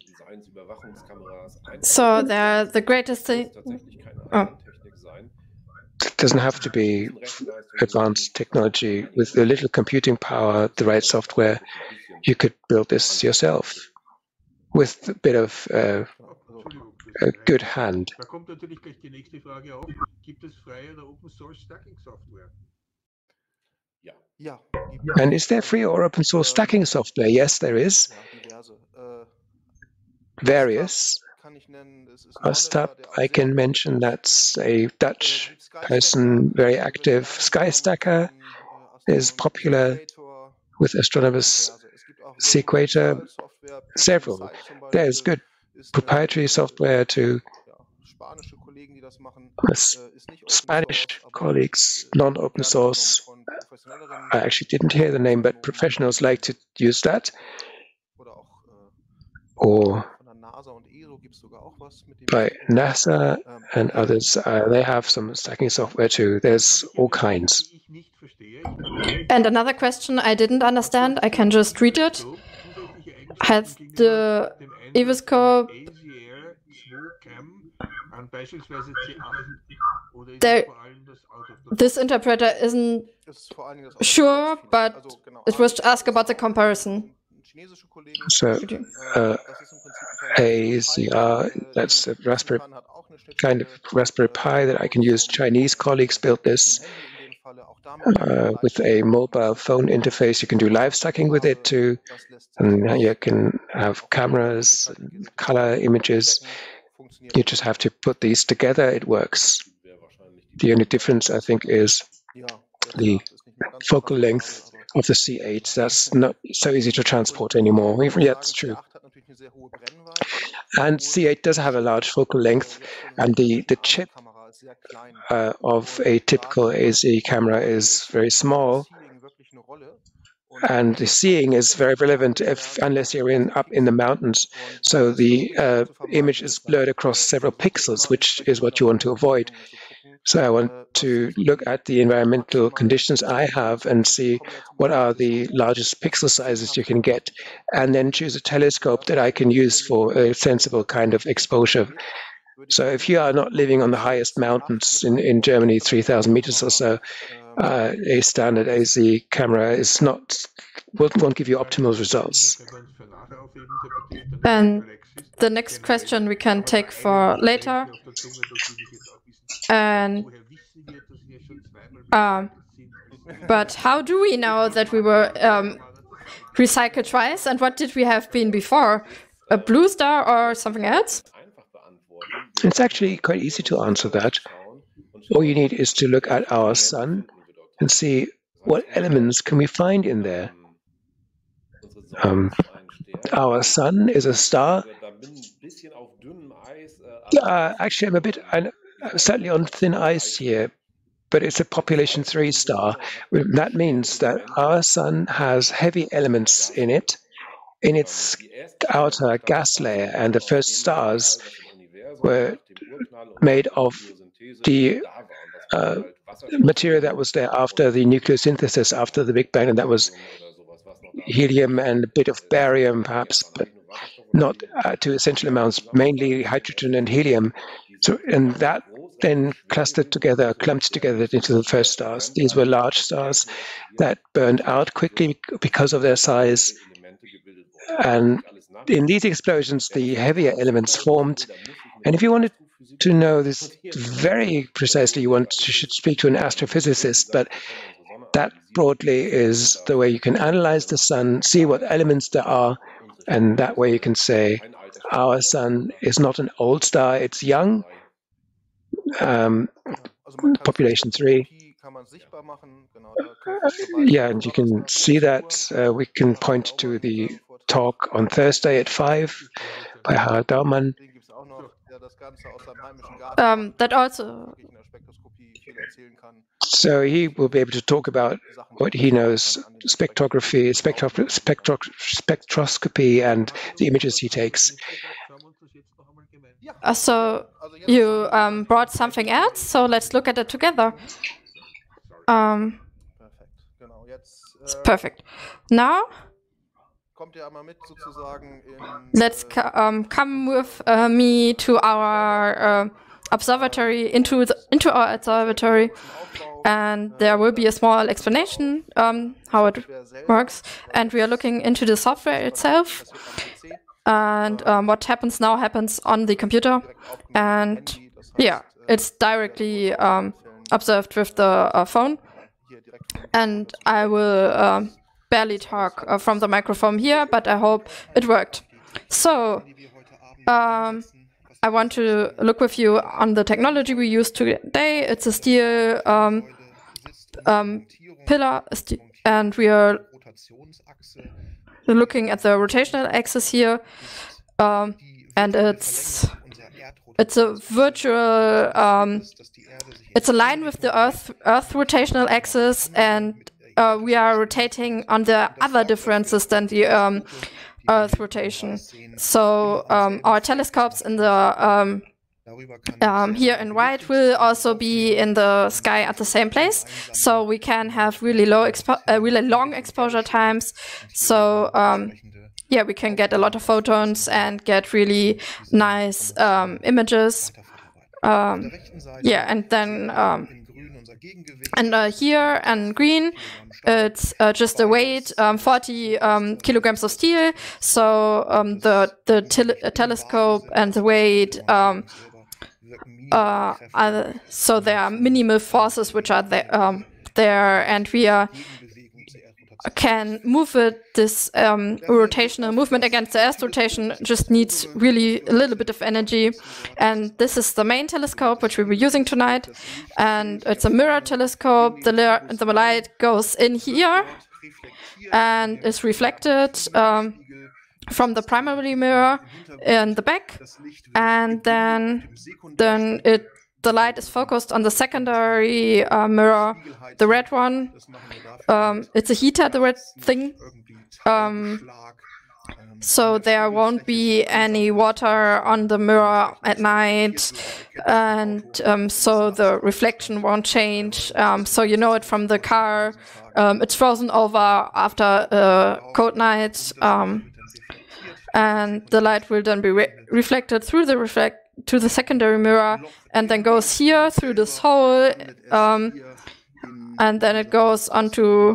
So they're the greatest thing. Oh. It doesn't have to be advanced technology. With a little computing power, the right software, you could build this yourself with a bit of uh, a good hand. And is there free or open source stacking software? Yes, there is. Various. Ostap, I can mention, that's a Dutch person, very active. SkyStacker is popular with Astronomus Sequator. Several. There's good proprietary software to Spanish colleagues, non-open source. I actually didn't hear the name, but professionals like to use that. Or by NASA and others, uh, they have some stacking software too. There's all kinds. And another question I didn't understand, I can just read it. Has the Evoscope there, this interpreter isn't sure, but it was to ask about the comparison. So, uh, A Z R, that's a Raspberry, kind of Raspberry Pi that I can use. Chinese colleagues built this uh, with a mobile phone interface. You can do live stacking with it too, and you can have cameras, and color images. You just have to put these together. It works. The only difference, I think, is the focal length of the C eight. That's not so easy to transport anymore. Yeah, it's true. And C eight does have a large focal length, and the, the chip uh, of a typical A Z camera is very small. And the seeing is very relevant if, unless you're in, up in the mountains. So the uh, image is blurred across several pixels, which is what you want to avoid. So I want to look at the environmental conditions I have and see what are the largest pixel sizes you can get, and then choose a telescope that I can use for a sensible kind of exposure. So if you are not living on the highest mountains in, in Germany, three thousand meters or so, uh, a standard A Z camera is not, won't, won't give you optimal results. And the next question we can take for later. And um, but how do we know that we were um, recycled twice? And what did we have been before? A blue star or something else? It's actually quite easy to answer that. All you need is to look at our sun and see what elements can we find in there. Um, our sun is a star Uh, actually, I'm a bit, I'm certainly on thin ice here, but it's a population three star. That means that our sun has heavy elements in it, in its outer gas layer, and the first stars were made of the uh, material that was there after the nucleosynthesis, after the Big Bang, and that was helium and a bit of barium, perhaps, but not uh, to essential amounts, mainly hydrogen and helium. So, and that then clustered together, clumped together into the first stars. These were large stars that burned out quickly because of their size. And in these explosions, the heavier elements formed. And if you wanted to know this very precisely, you want to should speak to an astrophysicist, but that broadly is the way you can analyze the sun, see what elements there are, and that way you can say our sun is not an old star, it's young, um, population three. Yeah, and you can see that. Uh, we can point to the talk on Thursday at five by Harald Daumann. Um, that also. So he will be able to talk about what he knows, spectrography, spectro spectro spectroscopy, and the images he takes. Uh, so you um, brought something else, so let's look at it together. Um, it's perfect. Now, let's co um, come with uh, me to our uh, observatory, into the, into our observatory, and there will be a small explanation um, how it works. And we are looking into the software itself, and um, what happens now happens on the computer, and yeah, it's directly um, observed with the uh, phone. And I will uh, barely talk uh, from the microphone here, but I hope it worked. So um, I want to look with you on the technology we use today. It's a steel um, um, pillar, and we are looking at the rotational axis here, um, and it's it's a virtual. Um, it's a line with the Earth Earth rotational axis, and uh, we are rotating on the other differences than the um, Earth rotation. So um, our telescopes in the um, um, here in white will also be in the sky at the same place, so we can have really low, expo uh, really long exposure times. So um, yeah, we can get a lot of photons and get really nice um, images. Um, yeah, and then um, and uh, here and green, it's uh, just a weight, um, forty um, kilograms of steel. So um, the the tel telescope and the weight. Um, uh, are, so there are minimal forces which are there, um, there, and we are. Can move it, this um, rotational movement against the Earth rotation just needs really a little bit of energy. And this is the main telescope which we were using tonight. And it's a mirror telescope. The, the light goes in here and is reflected um, from the primary mirror in the back. And then, then it the light is focused on the secondary uh, mirror, the red one. Um, it's a heater, the red thing. Um, so there won't be any water on the mirror at night. And um, so the reflection won't change. Um, so you know it from the car. Um, it's frozen over after a cold night. Um, and the light will then be re reflected through the reflect to the secondary mirror, and then goes here through this hole, um, and then it goes onto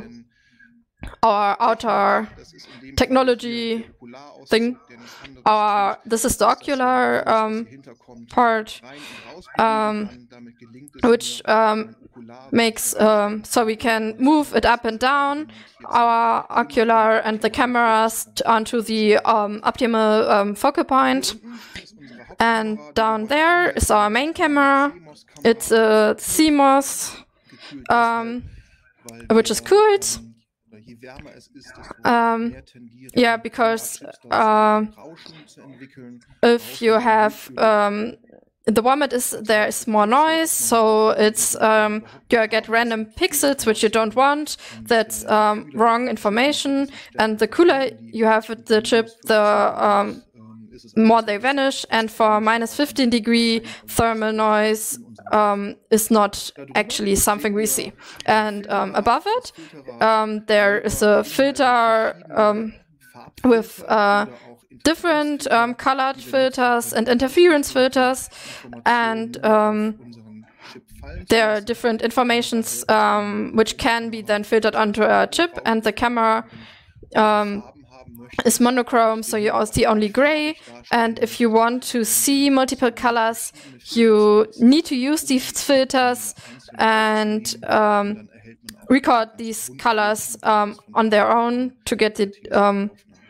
our outer technology thing. Our this is the ocular um, part, um, which um, makes um, so we can move it up and down our ocular and the cameras onto the um, optimal um, focal point. And down there is our main camera. It's a C MOS, um, which is cooled. Um, yeah, because uh, if you have um, the warmer it is, there is more noise, so it's um, you get random pixels which you don't want. That's um, wrong information. And the cooler you have with the chip, the um, more they vanish. And for minus fifteen degree thermal noise um, is not actually something we see. And um, above it, um, there is a filter um, with uh, different um, colored filters and interference filters, and um, there are different informations um, which can be then filtered onto a chip, and the camera um, is monochrome, so you see only gray. And if you want to see multiple colors, you need to use these filters and um, record these colors um, on their own to get it um,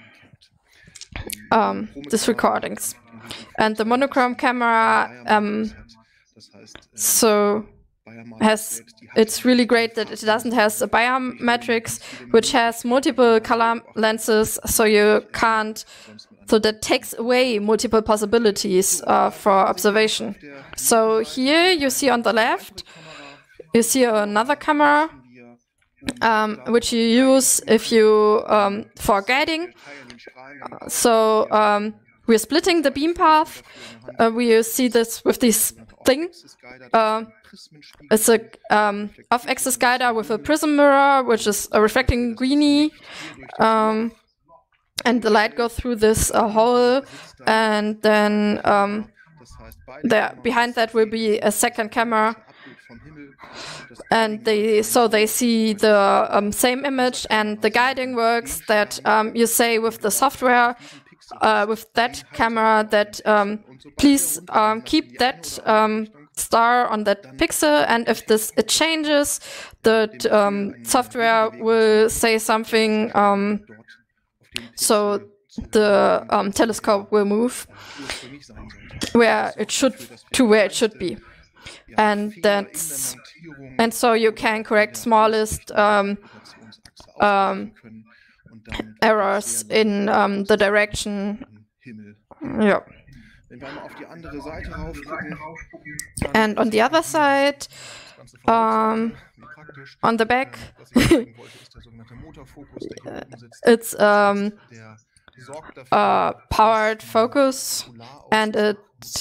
Um, these recordings. And the monochrome camera um, so has it's really great that it doesn't has a biometrics, which has multiple color lenses, so you can't so that takes away multiple possibilities uh, for observation. So here you see on the left you see another camera um, which you use if you um, for guiding. So um, we're splitting the beam path. Uh, we see this with this thing. Uh, it's a um, off-axis guider with a prism mirror, which is a reflecting greenie. Um, and the light goes through this uh, hole. And then um, there, behind that will be a second camera. And they so they see the um, same image, and the guiding works that um, you say with the software uh, with that camera that um, please um, keep that um, star on that pixel, and if this it changes, the um, software will say something um, so the um, telescope will move where it should to where it should be. And that's and so you can correct smallest um, um, errors in um, the direction. Yeah. And on the other side, um, on the back, it's um, a powered focus, and it.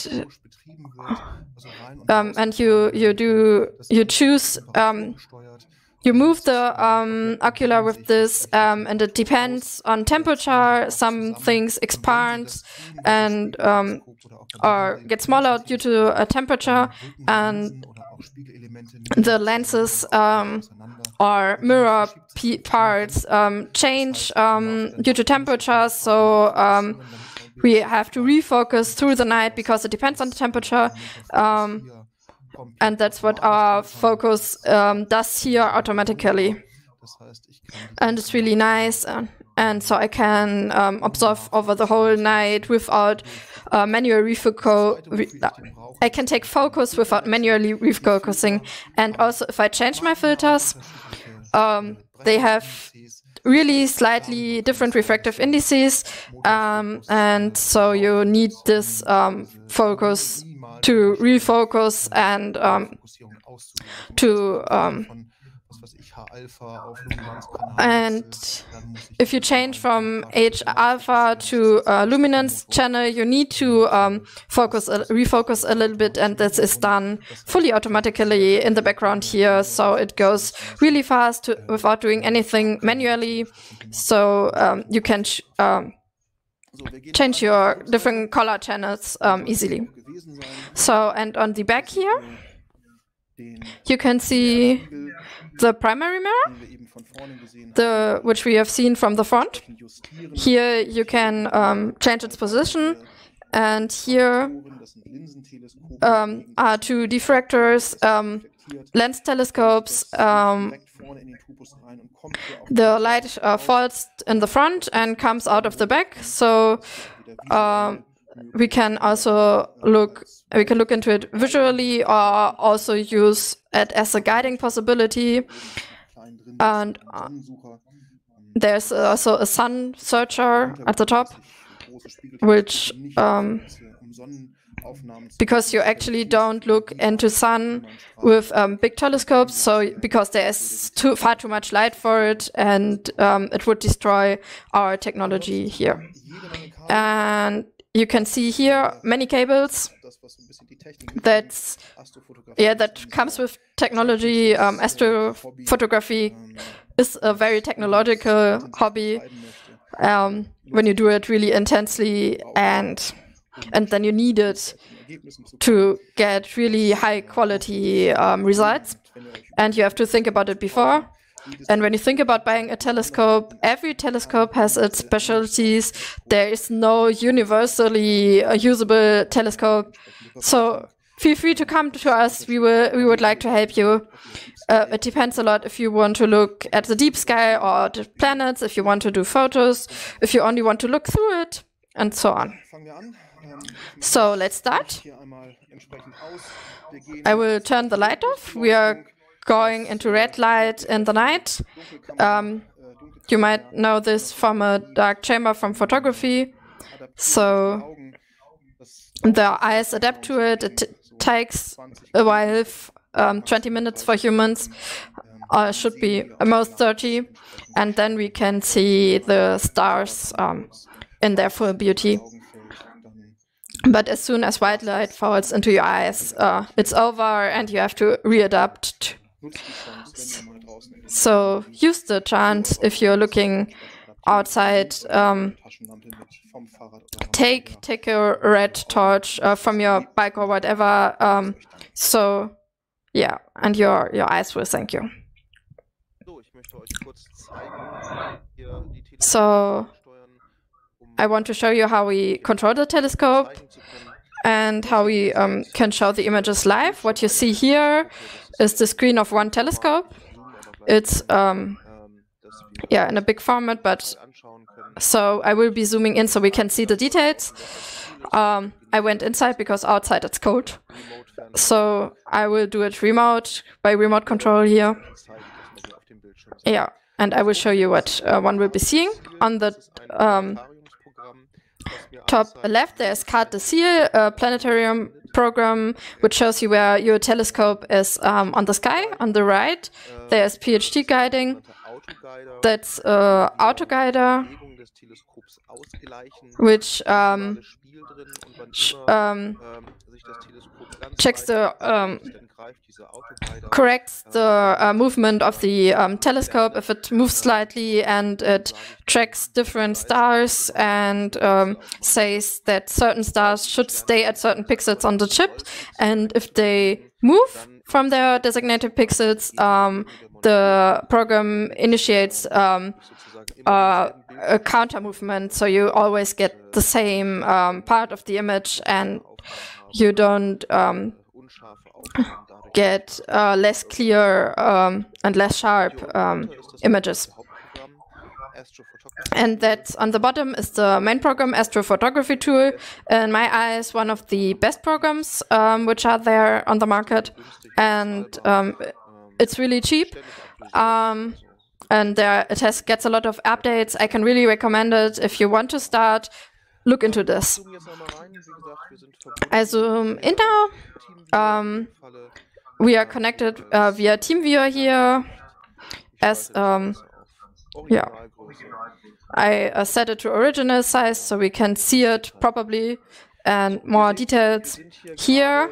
Um, and you you do you choose um, you move the um, ocular with this, um, and it depends on temperature. Some things expand and um, or get smaller due to a temperature, and the lenses um, or mirror parts um, change um, due to temperature. So um, we have to refocus through the night because it depends on the temperature. Um, and that's what our focus um, does here automatically. And it's really nice. And, and so I can um, observe over the whole night without uh, manual refocus. Re I can take focus without manually refocusing. And also if I change my filters, um, they have really slightly different refractive indices, um, and so you need this um, focus to refocus and um, to um, and if you change from H alpha to uh, luminance channel, you need to um, focus, uh, refocus a little bit, and this is done fully automatically in the background here. So it goes really fast to, without doing anything manually. So um, you can ch um, change your different color channels um, easily. So, and on the back here, you can see the primary mirror, the which we have seen from the front. Here you can um, change its position, and here um, are two diffractors, um, lens telescopes. Um, the light uh, falls in the front and comes out of the back, so um, we can also look we can look into it visually, or also use it as a guiding possibility. And uh, there's also a sun searcher at the top, which um, because you actually don't look into sun with um, big telescopes, so because there's too far too much light for it, and um, it would destroy our technology here. And you can see here many cables. That's yeah, that comes with technology. Um, astrophotography is a very technological hobby um, when you do it really intensely, and and then you need it to get really high quality um, results, and you have to think about it before. And when you think about buying a telescope, every telescope has its specialties. There is no universally uh, usable telescope. So feel free to come to us. We will. We would like to help you. Uh, it depends a lot if you want to look at the deep sky or the planets, if you want to do photos, if you only want to look through it, and so on. So let's start. I will turn the light off. We are going into red light in the night. Um, you might know this from a dark chamber from photography. So the eyes adapt to it. It takes a while, um, twenty minutes for humans. Uh, should be almost thirty. And then we can see the stars um, in their full beauty. But as soon as white light falls into your eyes, uh, it's over and you have to readapt. So use the chance if you're looking outside. Um, take take a red torch uh, from your bike or whatever. Um, so yeah, and your your eyes will thank you. So I want to show you how we control the telescope and how we um, can show the images live. What you see here is the screen of one telescope. It's um, yeah, in a big format, but so I will be zooming in so we can see the details. Um, I went inside because outside it's cold. So I will do it remote, by remote control here. Yeah, and I will show you what uh, one will be seeing. On the um, top left, there's Carte de Ciel, a planetarium program, which shows you where your telescope is um, on the sky. On the right, there's PhD guiding. That's uh, Autoguider, which um, sh um, checks the um, corrects the uh, movement of the um, telescope if it moves slightly, and it tracks different stars and um, says that certain stars should stay at certain pixels on the chip, and if they move from their designated pixels, um, the program initiates um, uh, a counter movement, so you always get the same um, part of the image, and you don't um, get uh, less clear um, and less sharp um, images. And that's on the bottom is the main program, Astrophotography Tool. In my eyes, one of the best programs um, which are there on the market, and um, it's really cheap. Um, and there it has gets a lot of updates. I can really recommend it if you want to start. Look into this. I zoom in now. Um, we are connected uh, via TeamViewer here. As um, yeah, I uh, set it to original size so we can see it properly and more details. Here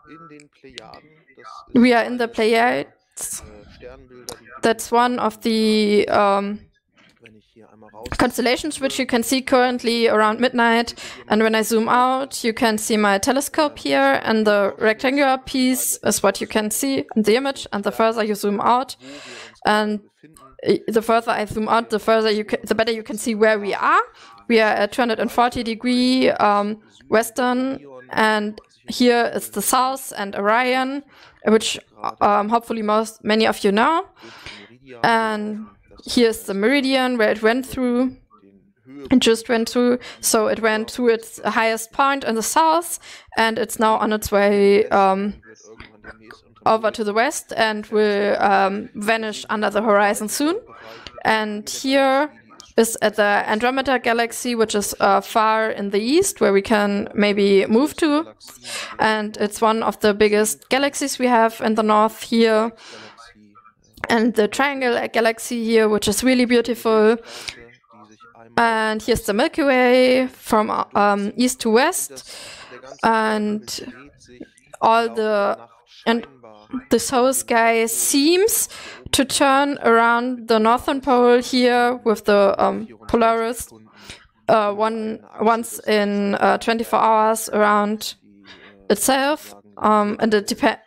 we are in the Pleiades. That's one of the um, constellations which you can see currently around midnight. And when I zoom out, you can see my telescope here, and the rectangular piece is what you can see in the image. And the further you zoom out, and the further I zoom out, the further you can, the better you can see where we are. We are at two hundred forty degree um, western, and here is the south and Orion, which um, hopefully most many of you know. And here's the meridian where it went through. It just went through, so it went to its highest point in the south, and it's now on its way um, over to the west and will um, vanish under the horizon soon. And here is at the Andromeda Galaxy, which is uh, far in the east, where we can maybe move to. And it's one of the biggest galaxies we have in the north here. And the Triangle Galaxy here, which is really beautiful. And here's the Milky Way from um, east to west. And all the and this whole sky seems to turn around the northern pole here with the um, Polaris uh, one once in uh, twenty-four hours around itself, um, and it depends.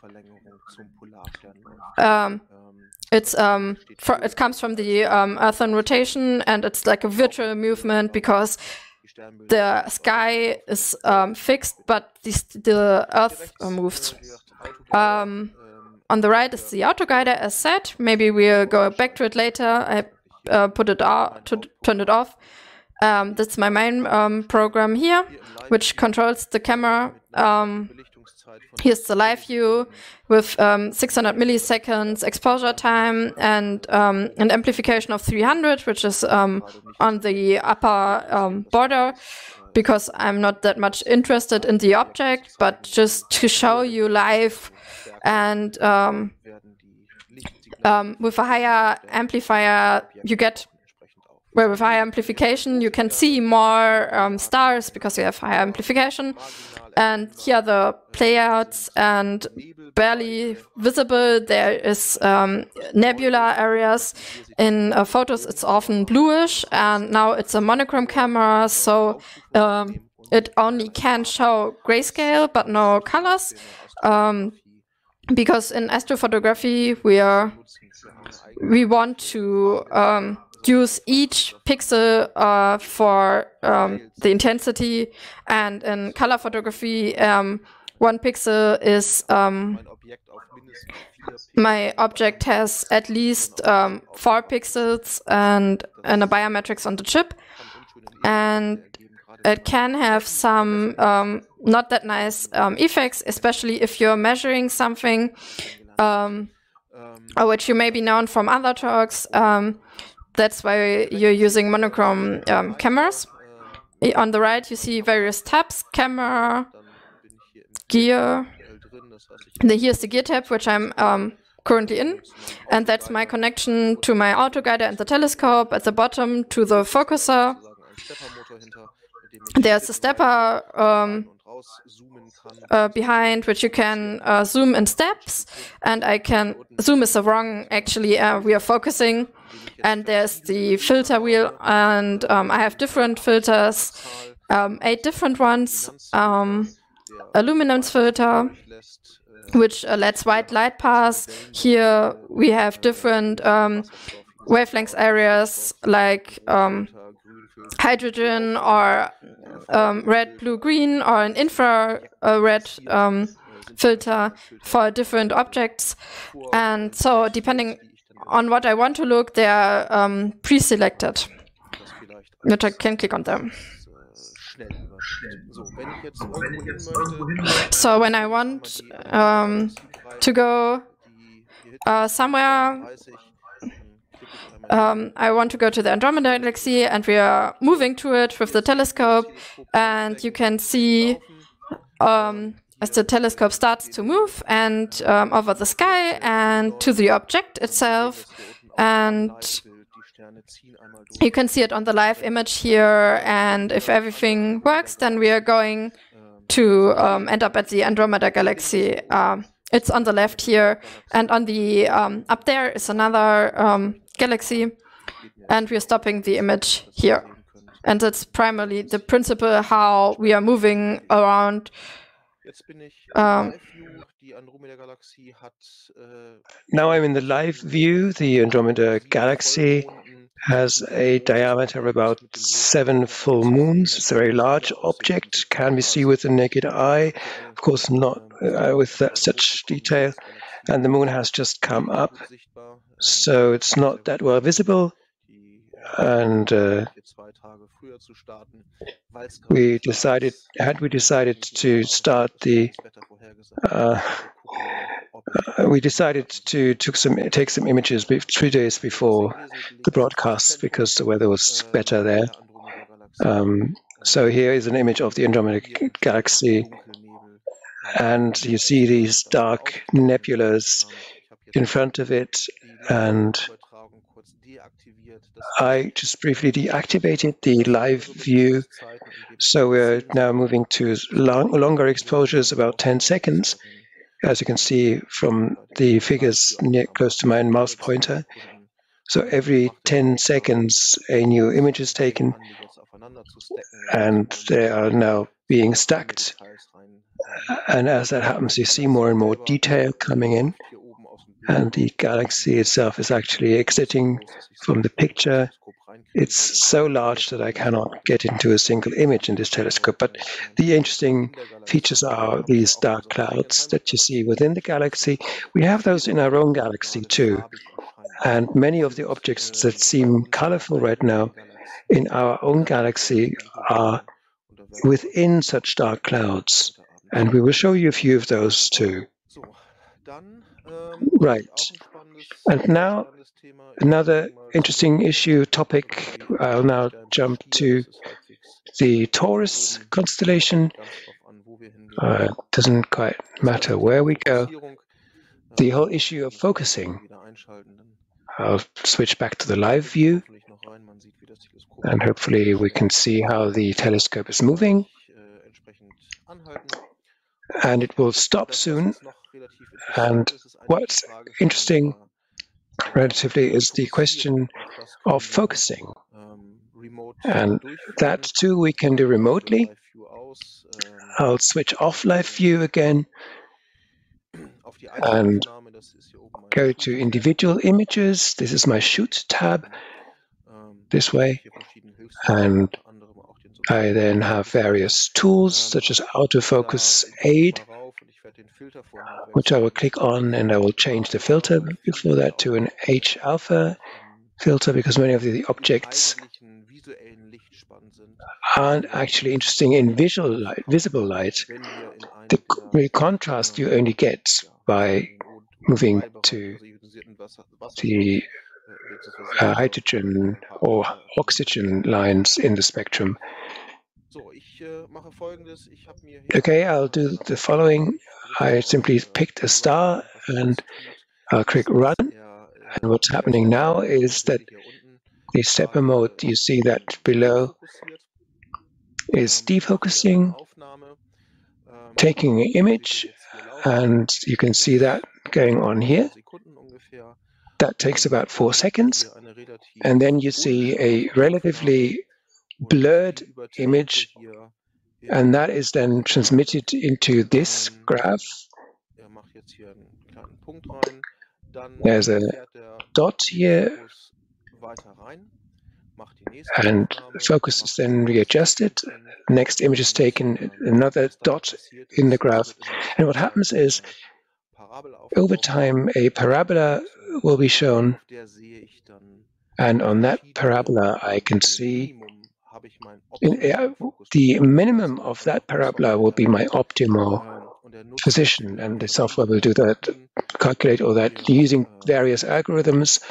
Um, It's um, for, it comes from the um, Earthern rotation, and it's like a virtual movement because the sky is um, fixed, but the, the Earth uh, moves. Um, on the right is the autoguider, as said. Maybe we'll go back to it later. I uh, put it out to turn it off. Um, that's my main um, program here, which controls the camera. Um, Here's the live view with um, six hundred milliseconds exposure time and um, an amplification of three hundred, which is um, on the upper um, border, because I'm not that much interested in the object, but just to show you live. And um, um, with a higher amplifier, you get Where with high amplification, you can see more um, stars because you have higher amplification. And here are the playouts, and barely visible, there is um, nebula areas. In uh, photos, it's often bluish, and now it's a monochrome camera, so um, it only can show grayscale, but no colors. Um, because in astrophotography, we are we want to um, use each pixel uh, for um, the intensity, and in color photography, um, one pixel is um, my object has at least um, four pixels and, and a biometrics on the chip, and it can have some um, not that nice um, effects, especially if you're measuring something, um, or which you may be known from other talks. Um, That's why you're using monochrome um, cameras. On the right, you see various tabs: camera, gear. And then here's the gear tab, which I'm um, currently in. And that's my connection to my autoguider and the telescope. At the bottom, to the focuser. There's a stepper um, uh, behind, which you can uh, zoom in steps. And I can zoom is the wrong, actually, uh, we are focusing. And there's the filter wheel, and um, I have different filters, um, eight different ones. Um, a luminance filter, which uh, lets white light pass. Here we have different um, wavelength areas, like um, hydrogen, or um, red, blue, green, or an infrared um, filter for different objects. And so depending on what I want to look, they are um, pre-selected, which I can click on them. So when I want um, to go uh, somewhere, um, I want to go to the Andromeda Galaxy, and we are moving to it with the telescope, and you can see um, as the telescope starts to move and um, over the sky and to the object itself, and you can see it on the live image here. And if everything works, then we are going to um, end up at the Andromeda Galaxy. Um, it's on the left here, and on the um, up there is another um, galaxy, and we're stopping the image here. And that's primarily the principle how we are moving around. Um, now I'm in the live view. The Andromeda Galaxy has a diameter of about seven full moons. It's a very large object. Can be seen with the naked eye? Of course not uh, with that, such detail. And the moon has just come up, so it's not that well visible. and uh, we decided, had we decided to start the, uh, uh, we decided to took some, take some images three days before the broadcast because the weather was better there. Um, so here is an image of the Andromeda Galaxy, and you see these dark nebulas in front of it, and I just briefly deactivated the live view, so we're now moving to long, longer exposures, about ten seconds, as you can see from the figures near, close to my mouse pointer. So every ten seconds a new image is taken, and they are now being stacked. And as that happens, you see more and more detail coming in, and the galaxy itself is actually exiting from the picture. It's so large that I cannot get into a single image in this telescope, but the interesting features are these dark clouds that you see within the galaxy. We have those in our own galaxy too, and many of the objects that seem colorful right now in our own galaxy are within such dark clouds, and we will show you a few of those too. Right. And now, another interesting issue, topic, I'll now jump to the Taurus constellation. Uh, doesn't quite matter where we go. The whole issue of focusing. I'll switch back to the live view, and hopefully we can see how the telescope is moving. And it will stop soon. And what's interesting relatively is the question of focusing. And that too we can do remotely. I'll switch off live view again and go to individual images. This is my shoot tab this way. And I then have various tools such as autofocus aid, which I will click on, and I will change the filter before that to an H alpha filter, because many of the objects aren't actually interesting in visual light, visible light. The contrast you only get by moving to the uh, hydrogen or oxygen lines in the spectrum. Okay, I'll do the following. I simply picked a star and I'll click Run. And what's happening now is that the stepper mode, you see that below, is defocusing, taking an image, and you can see that going on here. That takes about four seconds. And then you see a relatively blurred image, and that is then transmitted into this graph. There's a dot here, and the focus is then readjusted. Next image is taken, another dot in the graph. And what happens is, over time, a parabola will be shown, and on that parabola I can see in, uh, the minimum of that parabola will be my optimal position, and the software will do that, calculate all that using various algorithms.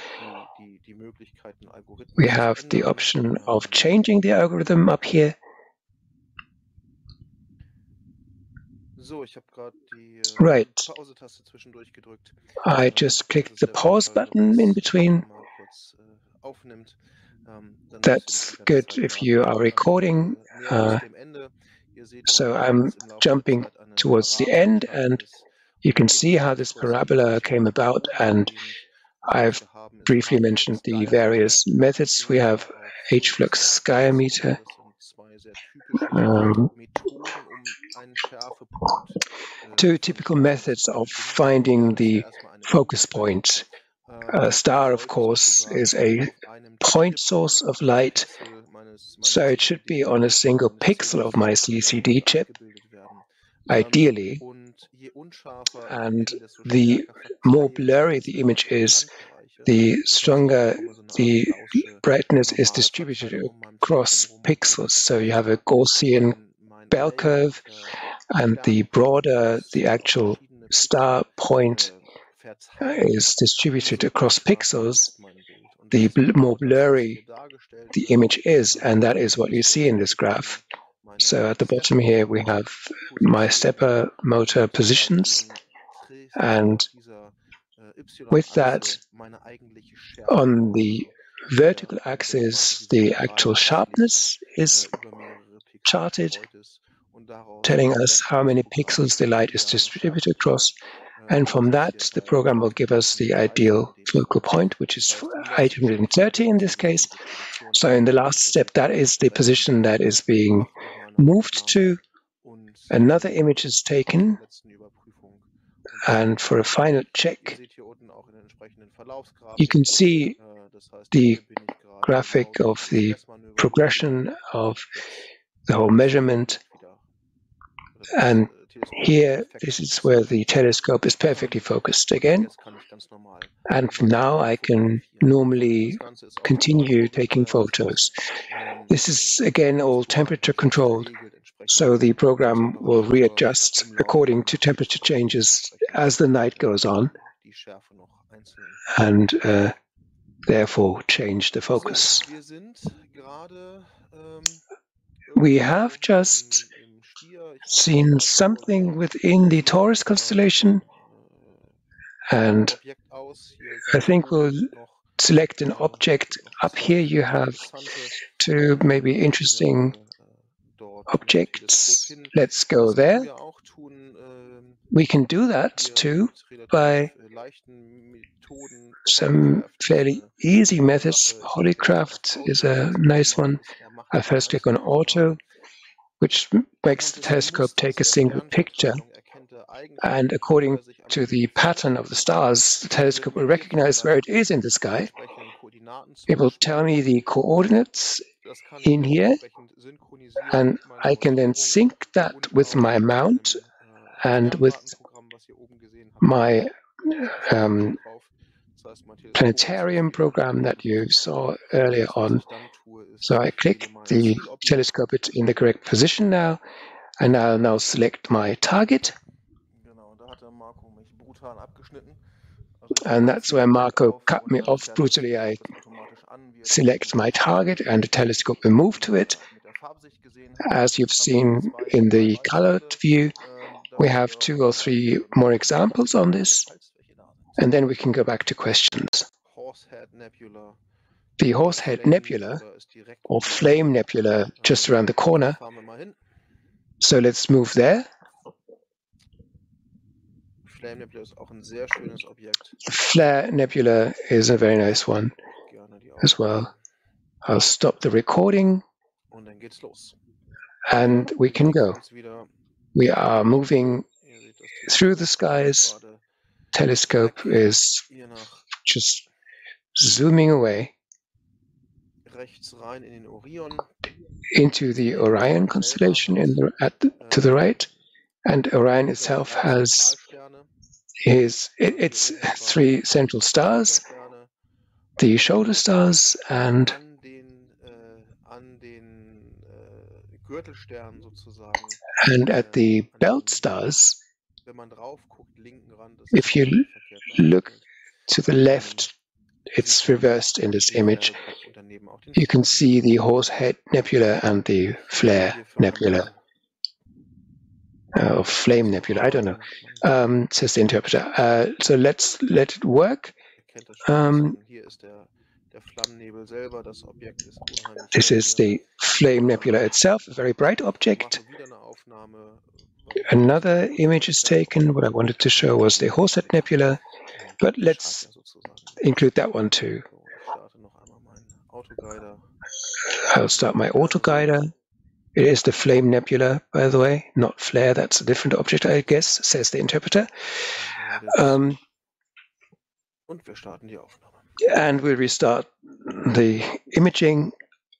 We have the option of changing the algorithm up here. Right. I just clicked the pause button in between. That's good if you are recording. Uh, so I'm jumping towards the end, and you can see how this parabola came about, and I've briefly mentioned the various methods. We have H-flux skyometer, um, two typical methods of finding the focus point. A star, of course, is a point source of light, so it should be on a single pixel of my C C D chip, ideally. And the more blurry the image is, the stronger the brightness is distributed across pixels. So you have a Gaussian bell curve, and the broader the actual star point is distributed across pixels, the bl more blurry the image is, and that is what you see in this graph. So at the bottom here we have my stepper motor positions, and with that, on the vertical axis, the actual sharpness is charted, telling us how many pixels the light is distributed across. And from that, the program will give us the ideal focal point, which is eight hundred thirty in this case. So in the last step, that is the position that is being moved to. Another image is taken, and for a final check, you can see the graphic of the progression of the whole measurement. And here, this is where the telescope is perfectly focused again. And from now, I can normally continue taking photos. This is, again, all temperature controlled. So the program will readjust according to temperature changes as the night goes on, and uh, therefore change the focus. We have just seen something within the Taurus constellation, and I think we'll select an object. Up here you have two maybe interesting objects. Let's go there. We can do that too by some fairly easy methods. Polycraft is a nice one. I first click on Auto, which makes the telescope take a single picture. And according to the pattern of the stars, the telescope will recognize where it is in the sky. It will tell me the coordinates in here, and I can then sync that with my mount and with my um, planetarium program that you saw earlier on. So I click the telescope, it's in the correct position now, and I'll now select my target. And that's where Marco cut me off brutally. I select my target and the telescope will move to it. As you've seen in the colored view, we have two or three more examples on this, and then we can go back to questions. The Horsehead Nebula, or Flame Nebula, just around the corner. So let's move there. The Flare Nebula is a very nice one as well. I'll stop the recording, and we can go. We are moving through the skies. Telescope is just zooming away into the Orion constellation in the, at the, to the right, and Orion itself has his it, its three central stars, the shoulder stars, and and at the belt stars. If you look to the left, it's reversed in this image. You can see the Horsehead Nebula and the Flare Nebula, uh, or Flame Nebula, I don't know, um, says the interpreter. Uh, so let's let it work. Um, this is the Flame Nebula itself, a very bright object. Another image is taken. What I wanted to show was the Horsehead Nebula, but let's include that one too. I'll start my autoguider. It is the Flame Nebula, by the way, not Flare. That's a different object, I guess, says the interpreter. Um, and we'll restart the imaging.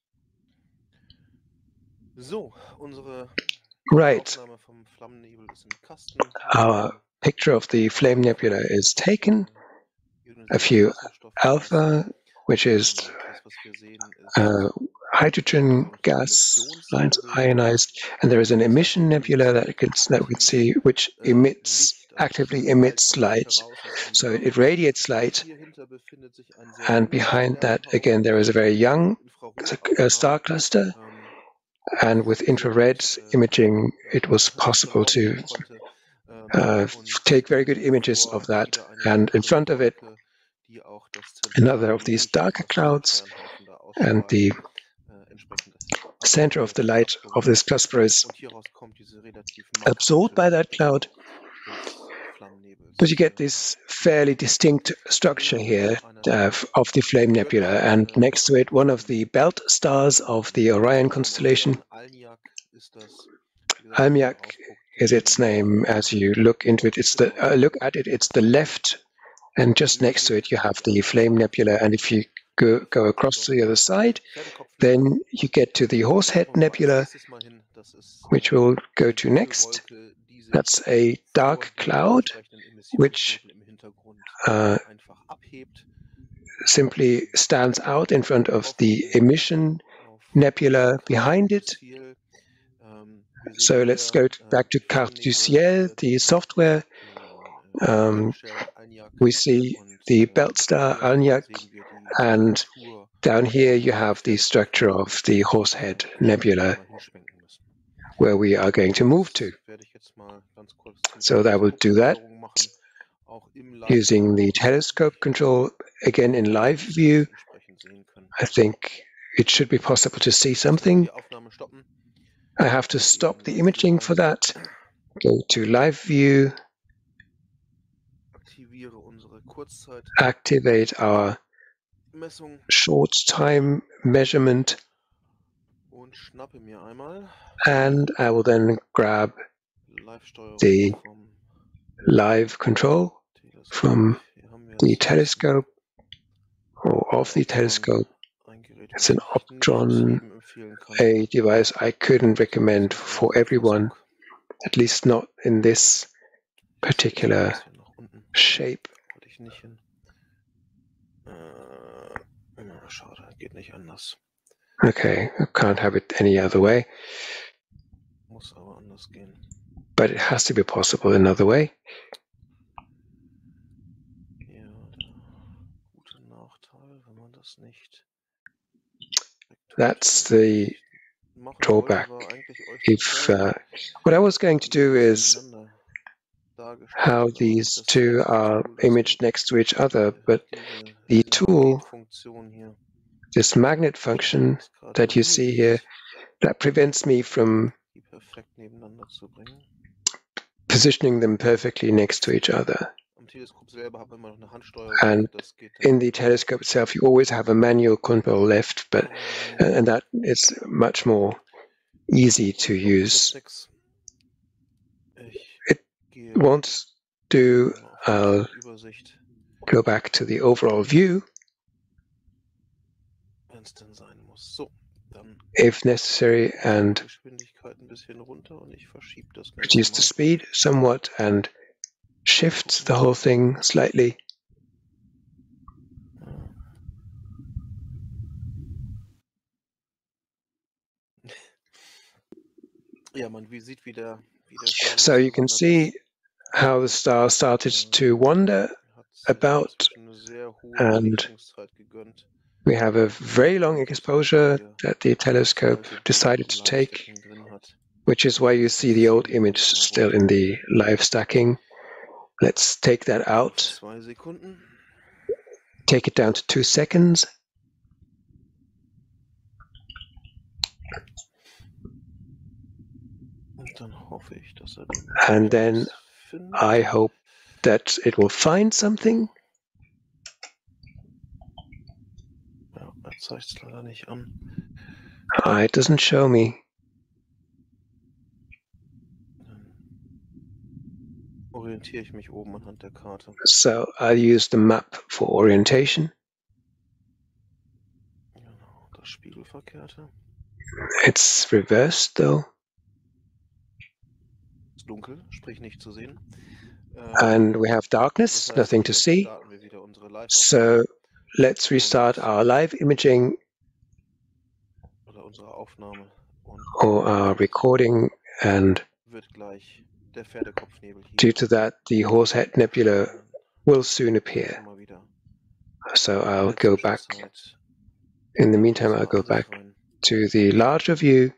Right. Our picture of the Flame Nebula is taken. a few alpha, which is uh, hydrogen gas lines ionized, and there is an emission nebula that, can, that we can see, which emits actively emits light, so it radiates light. And behind that, again, there is a very young star cluster, and with infrared imaging, it was possible to uh, take very good images of that. And in front of it, another of these darker clouds, and the center of the light of this cluster is absorbed by that cloud. But you get this fairly distinct structure here uh, of the Flame Nebula, and next to it, one of the belt stars of the Orion constellation. Alniak is its name. As you look into it, it's the uh, look at it. It's the left, and just next to it, you have the Flame Nebula. And if you go, go across to the other side, then you get to the Horsehead Nebula, which we'll go to next. That's a dark cloud, which uh, simply stands out in front of the emission nebula behind it. So let's go to, back to Carte du Ciel, the software. Um, we see the belt star Alniak, and down here you have the structure of the Horsehead Nebula, where we are going to move to. So I will do that using the telescope control again in live view. I think it should be possible to see something. I have to stop the imaging for that. Go to live view. Activate our short time measurement. And I will then grab the live control from the telescope or of the telescope. It's an Optron, a device I couldn't recommend for everyone, at least not in this particular shape. Okay, I can't have it any other way. But it has to be possible another way. That's the drawback. If uh, what I was going to do is how these two are imaged next to each other, but the tool, this magnet function that you see here, that prevents me from positioning them perfectly next to each other. And in the telescope itself, you always have a manual control left, but and that is much more easy to use. It won't do. I'll go back to the overall view if necessary and reduce the speed somewhat and shift the whole thing slightly. So you can see how the star started to wander about, and we have a very long exposure that the telescope decided to take, which is why you see the old image still in the live stacking. Let's take that out. Take it down to two seconds. And then I hope that it will find something. Uh, it doesn't show me. So I'll use the map for orientation. It's reversed though. and we have darkness, nothing to see. So let's restart our live imaging or our recording, and due to that, the Horsehead Nebula will soon appear. So I'll go back. In the meantime, I'll go back to the larger view,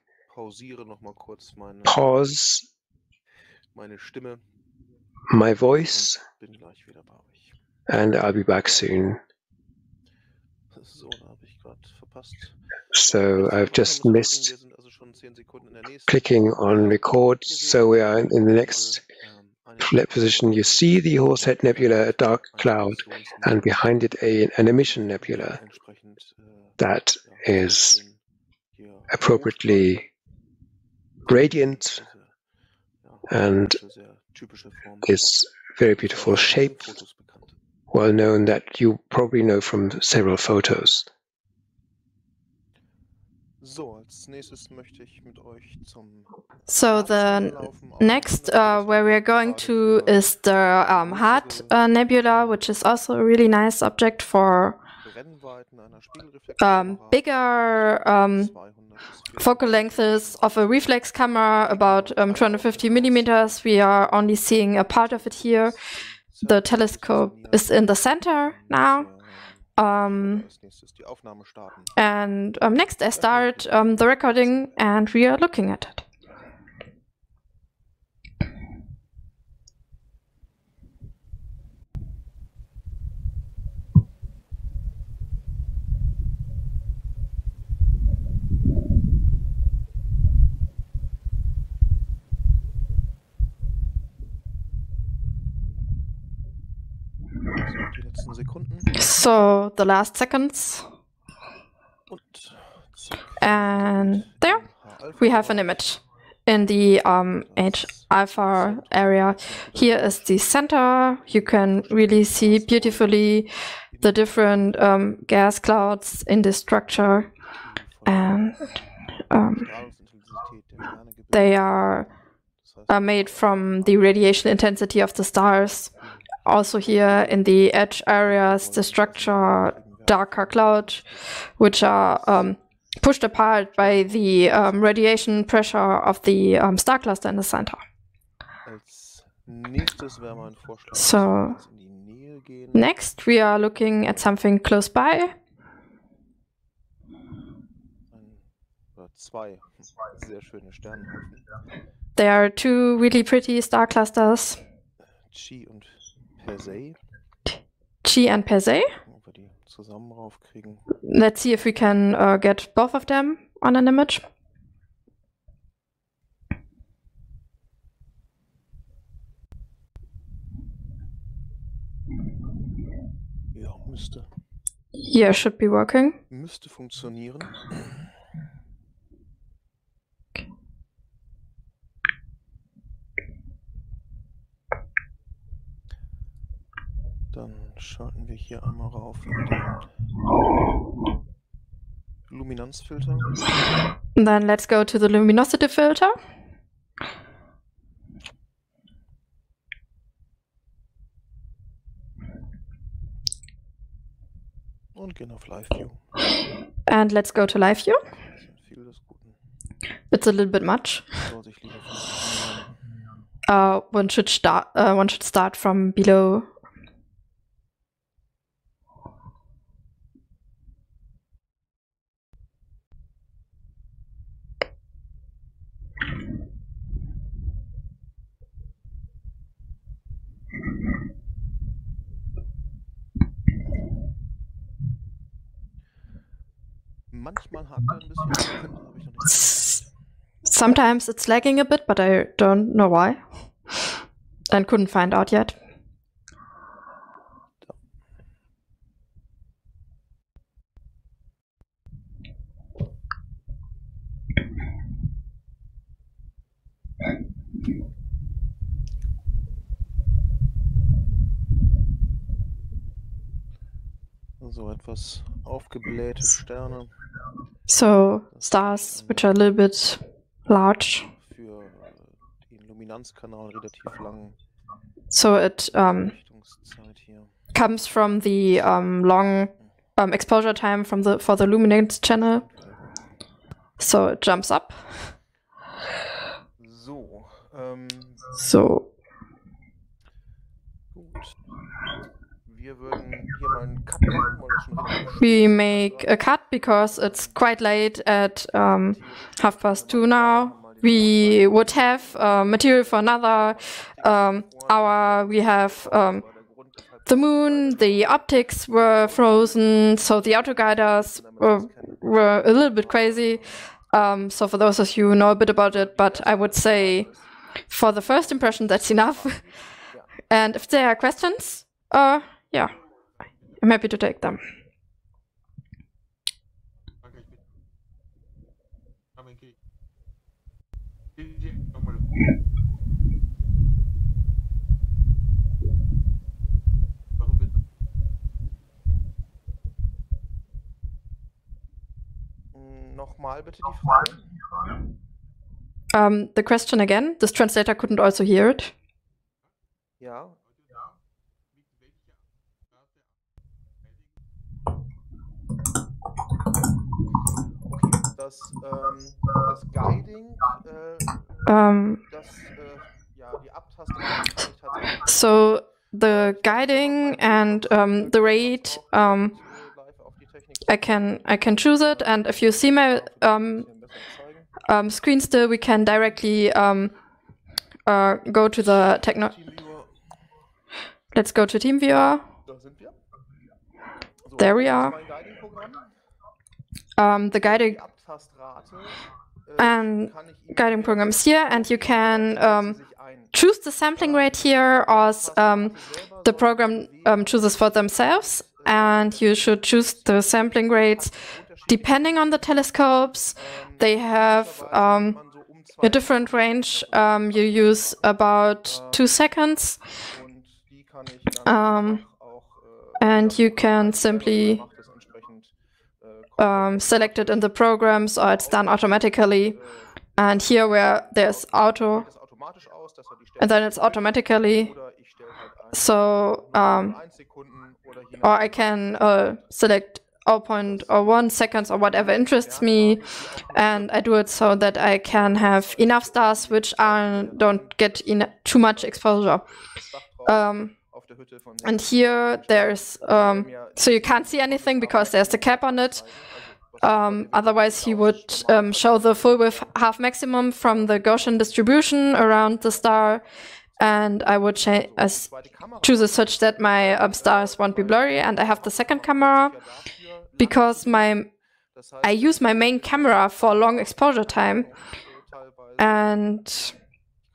pause my voice, and I'll be back soon. So I've just missed clicking on record, so we are in the next position. You see the Horsehead Nebula, a dark cloud, and behind it a, an emission nebula that is appropriately radiant and this very beautiful shape, well known, that you probably know from several photos. So the next uh, where we are going to is the um, Hart uh, Nebula, which is also a really nice object for um, bigger um, focal lengths of a reflex camera, about um, two hundred fifty millimeters. We are only seeing a part of it here. The telescope is in the center now. Um, and um, next I start um, the recording and we are looking at it. So the last seconds, and there we have an image in the um, H alpha area. Here is the center. You can really see beautifully the different um, gas clouds in this structure, and um, they are, are made from the radiation intensity of the stars. Also here in the edge areas, the structure darker clouds, which are um, pushed apart by the um, radiation pressure of the um, star cluster in the center. So next we are looking at something close by. There are two really pretty star clusters. Chi and Persei. Let's see if we can uh, get both of them on an image. Yeah, should be working. Müsste funktionieren. Dann schalten wir hier einmal rauf in den Luminanzfilter. Then let's go to the luminosity filter. Und gehen auf Live View. And let's go to Live View. It's a little bit much. Uh, one should start. Uh, one should start from below. Manchmal hakt er ein bisschen, aber habe ich noch nicht. Sometimes it's lagging a bit, but I don't know why. And couldn't find out yet. So etwas aufgeblähte Sterne. So stars which are a little bit large. Für den Luminanzkanal relativ lang. So it um, comes from the um, long um, exposure time from the for the luminance channel. So it jumps up. So. Ähm, so. Gut. Wir würden hier mal einen Cut machen, weil das schon richtig We make a cut because it's quite late at um, half past two now. We would have uh, material for another um, hour. We have um, the moon, the optics were frozen, so the autoguiders were, were a little bit crazy. Um, so for those of you who know a bit about it, but I would say for the first impression, that's enough. And if there are questions, uh, yeah, I'm happy to take them. Nochmal bitte die Frage. Um, the question again. This translator couldn't also hear it. Ja. Okay, das, ähm, das Guiding, äh, um, das, äh, ja, die Abtastung kann ich tatsächlich. So the guiding and um, the rate, um, I can I can choose it, and if you see my um, um, screen still, we can directly um, uh, go to the techno. Let's go to TeamViewer. There we are. Um, the guiding and guiding program is here, and you can um, choose the sampling rate here, or um, the program um, chooses for themselves. And you should choose the sampling rates depending on the telescopes. They have um, a different range. Um, you use about two seconds. Um, and you can simply um, select it in the programs, or it's done automatically. And here where there's auto, and then it's automatically. So, um, or I can uh, select zero point zero one seconds or whatever interests me, and I do it so that I can have enough stars which are, don't get in too much exposure. Um, and here there's, um, so you can't see anything because there's the cap on it. Um, otherwise he would um, show the full width half maximum from the Gaussian distribution around the star. And I would uh, choose it such that my um, stars won't be blurry. And I have the second camera because my I use my main camera for long exposure time, and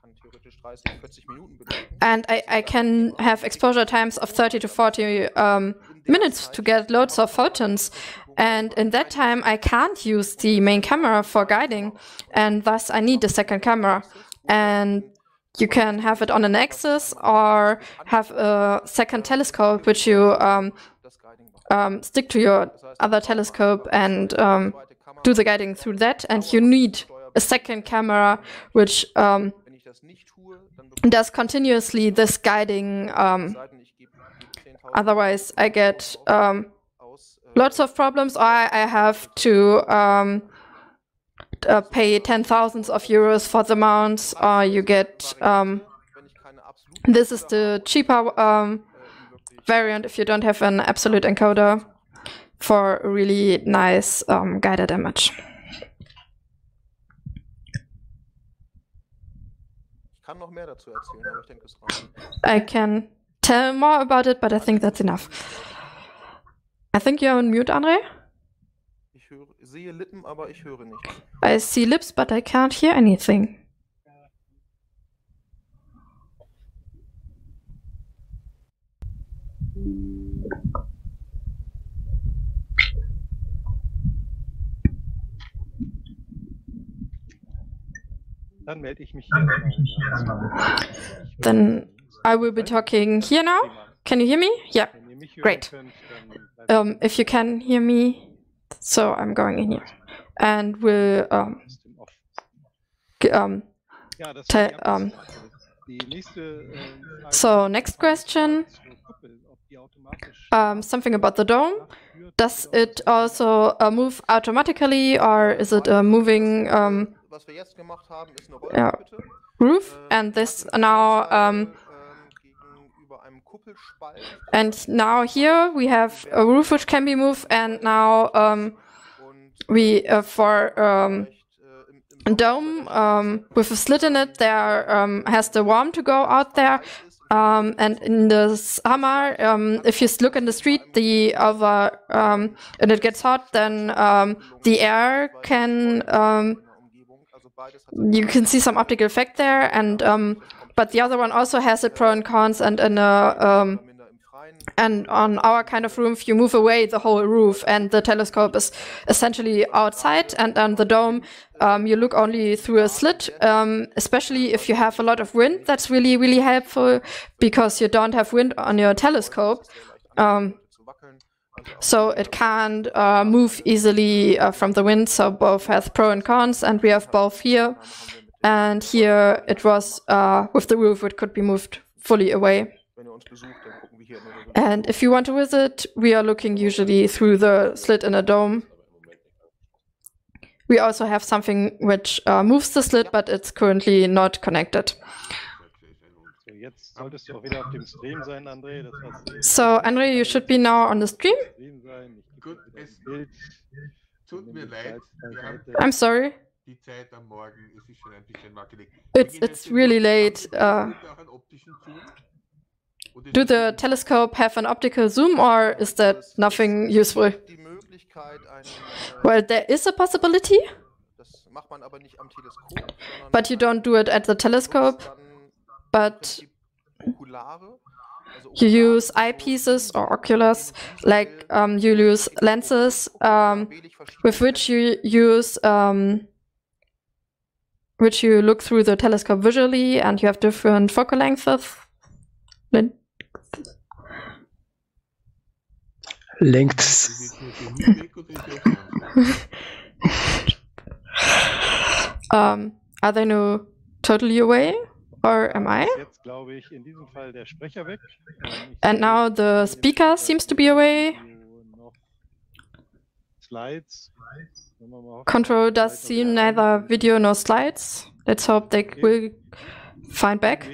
and I, I can have exposure times of thirty to forty um, minutes to get loads of photons. And in that time, I can't use the main camera for guiding, and thus I need the second camera. And you can have it on an axis or have a second telescope, which you um, um, stick to your other telescope and um, do the guiding through that. And you need a second camera, which um, does continuously this guiding. Um, otherwise, I get um, lots of problems, or I, I have to um, Uh, pay ten thousands of euros for the mounts, or you get um, this is the cheaper um, variant if you don't have an absolute encoder for a really nice um, guided image. I can tell more about it, but I think that's enough. I think you're on mute, André. Ich sehe Lippen, aber ich höre nichts. I see lips, but I can't hear anything. Dann melde ich mich hier. Then I will be talking here now. Can you hear me? Yeah, great. Um, if you can hear me. So I'm going in here, and we'll um, um, um, So, next question. Um, something about the dome. Does it also uh, move automatically, or is it a moving um, yeah, roof? And this now, um, and now here we have a roof which can be moved, and now um, we uh, for um, a dome um, with a slit in it, there um, has the warm to go out there. Um, and in the summer, um, if you look in the street, the over um, and it gets hot, then um, the air can um, you can see some optical effect there, and um, but the other one also has its pros and cons. And in a um, and on our kind of roof, you move away the whole roof, and the telescope is essentially outside. And on the dome, um, you look only through a slit, um, especially if you have a lot of wind. That's really, really helpful, because you don't have wind on your telescope. Um, so it can't uh, move easily uh, from the wind. So both have pros and cons, and we have both here. And here it was uh, with the roof, it could be moved fully away. And if you want to visit, we are looking usually through the slit in a dome. We also have something which uh, moves the slit, but it's currently not connected. So, Andre, you should be now on the stream. I'm sorry. It's, it's really late. Uh, Do the telescope have an optical zoom, or is that nothing useful? Well, there is a possibility, but you don't do it at the telescope, but you use eyepieces or oculars, like um, you use lenses um, with which you use um, which you look through the telescope visually, and you have different focal lengths. Lengths. um, are they no totally away, or am I? And now the speaker seems to be away. Control does seem neither video nor slides. Let's hope they will find back.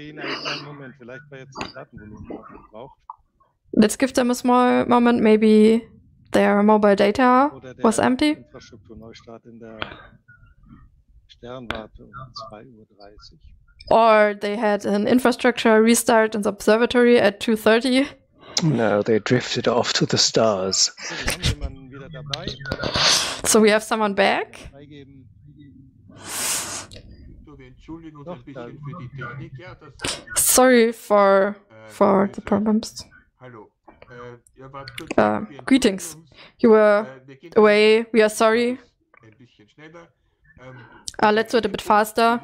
Let's give them a small moment. Maybe their mobile data was empty. Or they had an infrastructure restart in the observatory at two thirty. No, they drifted off to the stars. So we have someone back. Sorry for for the problems. Uh, greetings. You were away. We are sorry. Uh, let's do it a bit faster.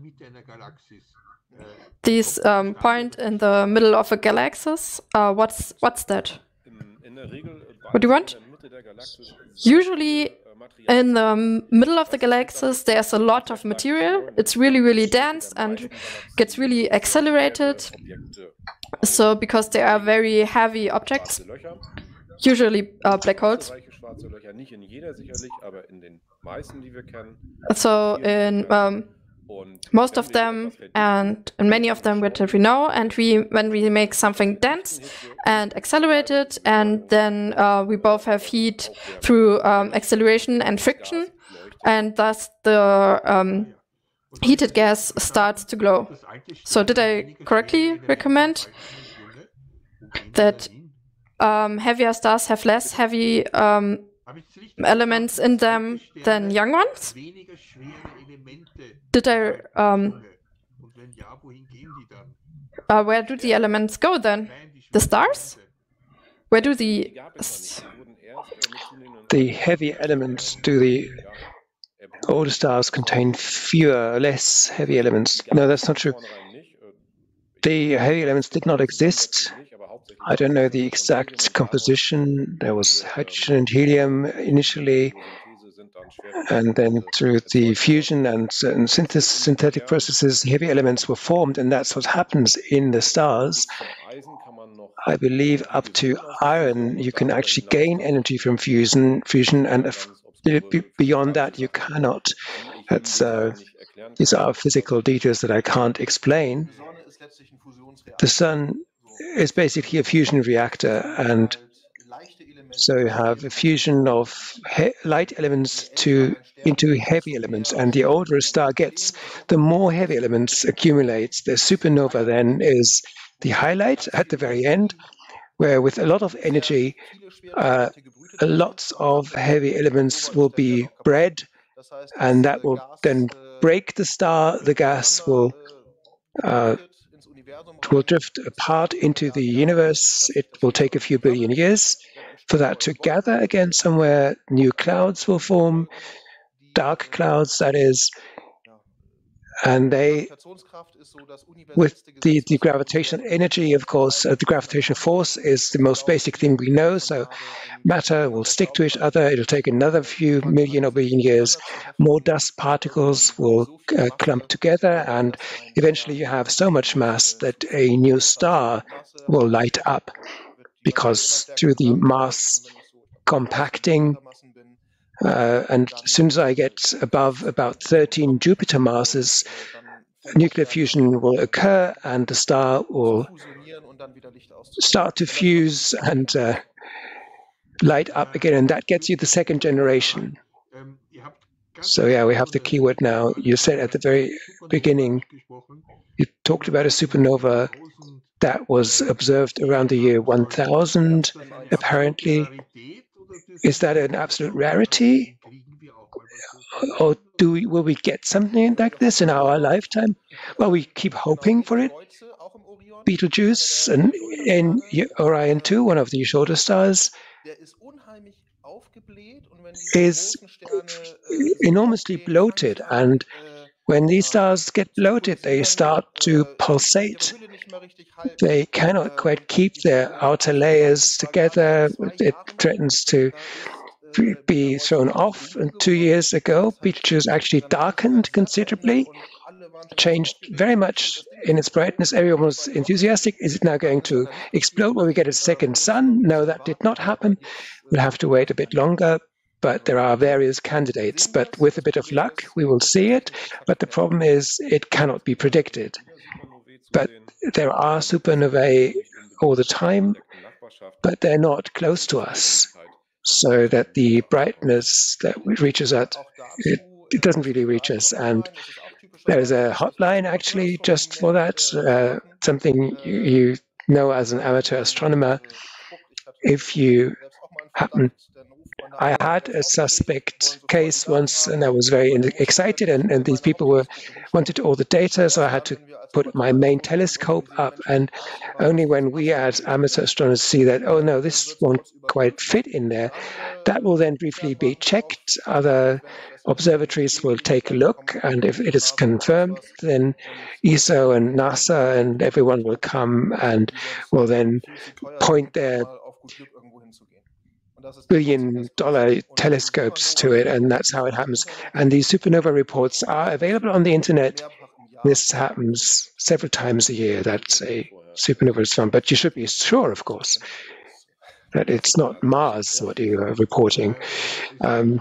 This um, point in the middle of a galaxy. Uh, what's what's that? What do you want? Usually, in the middle of the galaxies, there's a lot of material. It's really, really dense and gets really accelerated. So, because they are very heavy objects, usually uh, black holes. So, in um, most of them, and in many of them, which we know, and we when we make something dense and accelerated, and then uh, we both have heat through um, acceleration and friction, and thus the um, heated gas starts to glow. So did I correctly recommend that um, heavier stars have less heavy um, elements in them than young ones? Did I, um, uh, where do the elements go then? The stars? Where do the... The heavy elements, do the older stars contain fewer, less heavy elements? No, that's not true. The heavy elements did not exist. I don't know the exact composition. There was hydrogen and helium initially, And then through the fusion and certain synthetic processes, heavy elements were formed, and that's what happens in the stars. I believe up to iron, you can actually gain energy from fusion, fusion, and if, beyond that, you cannot. That's, uh, these are physical details that I can't explain. The sun is basically a fusion reactor, and so you have a fusion of light elements to into heavy elements, and the older a star gets, the more heavy elements accumulates. The supernova then is the highlight at the very end, where with a lot of energy, uh, lots of heavy elements will be bred, and that will then break the star. The gas will uh, will drift apart into the universe. It will take a few billion years for that to gather again somewhere. New clouds will form, dark clouds, that is, and they, with the, the gravitational energy, of course, uh, the gravitational force is the most basic thing we know, so matter will stick to each other. It'll take another few million or billion years. More dust particles will uh, clump together, and eventually you have so much mass that a new star will light up, because through the mass compacting, Uh, and as soon as I get above about thirteen Jupiter masses, nuclear fusion will occur and the star will start to fuse and uh, light up again, and that gets you the second generation. So yeah, we have the keyword now. You said at the very beginning, you talked about a supernova that was observed around the year one thousand, apparently. Is that an absolute rarity? Or do we, will we get something like this in our lifetime? Well, we keep hoping for it. Betelgeuse and in Orion two, one of the shorter stars, is enormously bloated, and when these stars get bloated, they start to pulsate. They cannot quite keep their outer layers together. It threatens to be thrown off. And two years ago, Betelgeuse actually darkened considerably, changed very much in its brightness. Everyone was enthusiastic. Is it now going to explode? Will we get a second sun? No, that did not happen. We'll have to wait a bit longer. But there are various candidates. But with a bit of luck, we will see it. But the problem is it cannot be predicted. But there are supernovae all the time, but they're not close to us. So that the brightness that reaches us, it, it doesn't really reach us. And there is a hotline actually just for that, uh, something you, you know as an amateur astronomer. If you happen, I had a suspect case once, and I was very excited, and, and these people were wanted all the data, so I had to put my main telescope up, and only when we as amateur astronomers see that, oh no, this won't quite fit in there, that will then briefly be checked. Other observatories will take a look, and if it is confirmed, then E S O and NASA and everyone will come and will then point their billion dollar telescopes to it, and that's how it happens. And these supernova reports are available on the internet. This happens several times a year that a supernova is found, but you should be sure, of course, that it's not Mars what you are reporting. Um,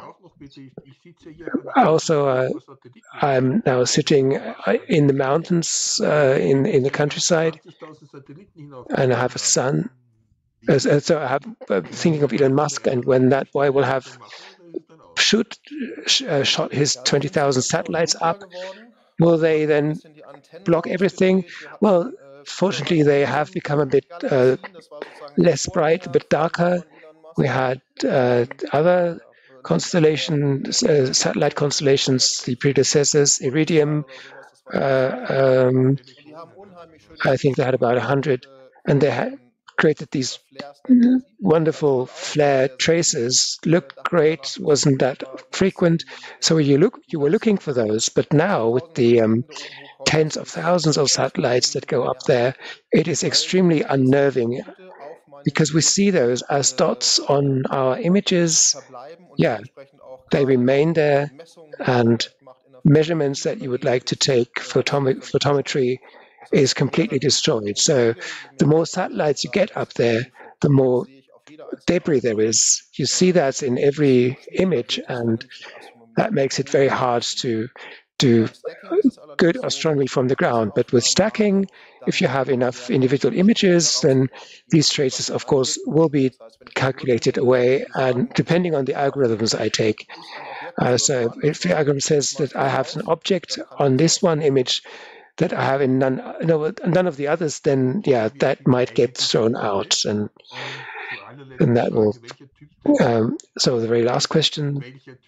also, uh, I'm now sitting in the mountains uh, in, in the countryside, and I have a son. So I have, I'm thinking of Elon Musk, and when that boy will have shoot, uh, shot his twenty thousand satellites up, will they then block everything? Well, fortunately, they have become a bit uh, less bright, a bit darker. We had uh, other constellations, uh, satellite constellations, the predecessors, Iridium. Uh, um, I think they had about one hundred, and they had created these wonderful flare traces. Looked great, wasn't that frequent. So you look, you were looking for those. But now with the um, tens of thousands of satellites that go up there, it is extremely unnerving because we see those as dots on our images. Yeah, they remain there, and measurements that you would like to take, photomet photometry, is completely destroyed. So the more satellites you get up there, the more debris there is. You see that in every image, and that makes it very hard to do good astronomy from the ground. But with stacking, if you have enough individual images, then these traces, of course, will be calculated away, and depending on the algorithms I take. Uh, so if the algorithm says that I have an object on this one image that I have in none, no, none of the others, then yeah, that might get thrown out, and and that will. Um, so the very last question: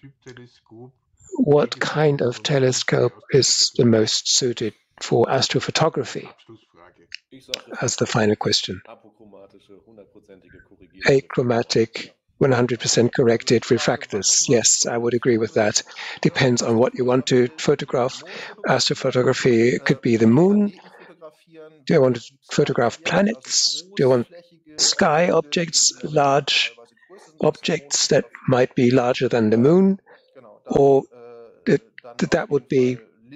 what kind of telescope is the most suited for astrophotography? As the final question. Achromatic, one hundred percent corrected refractors. Yes, I would agree with that. Depends on what you want to photograph. Astrophotography could be the moon. Do you want to photograph planets? Do you want sky objects, large objects that might be larger than the moon? Or it, that would be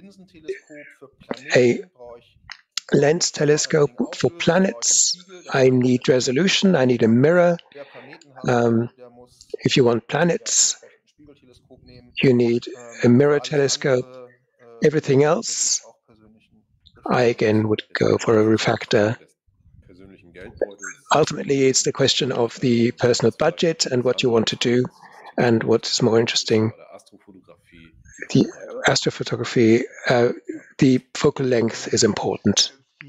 a lens telescope for planets. I need resolution, I need a mirror. Um, if you want planets, you need a mirror telescope. Everything else, I again would go for a refractor. Ultimately, it's the question of the personal budget and what you want to do and what is more interesting. The astrophotography, uh, the focal length is important.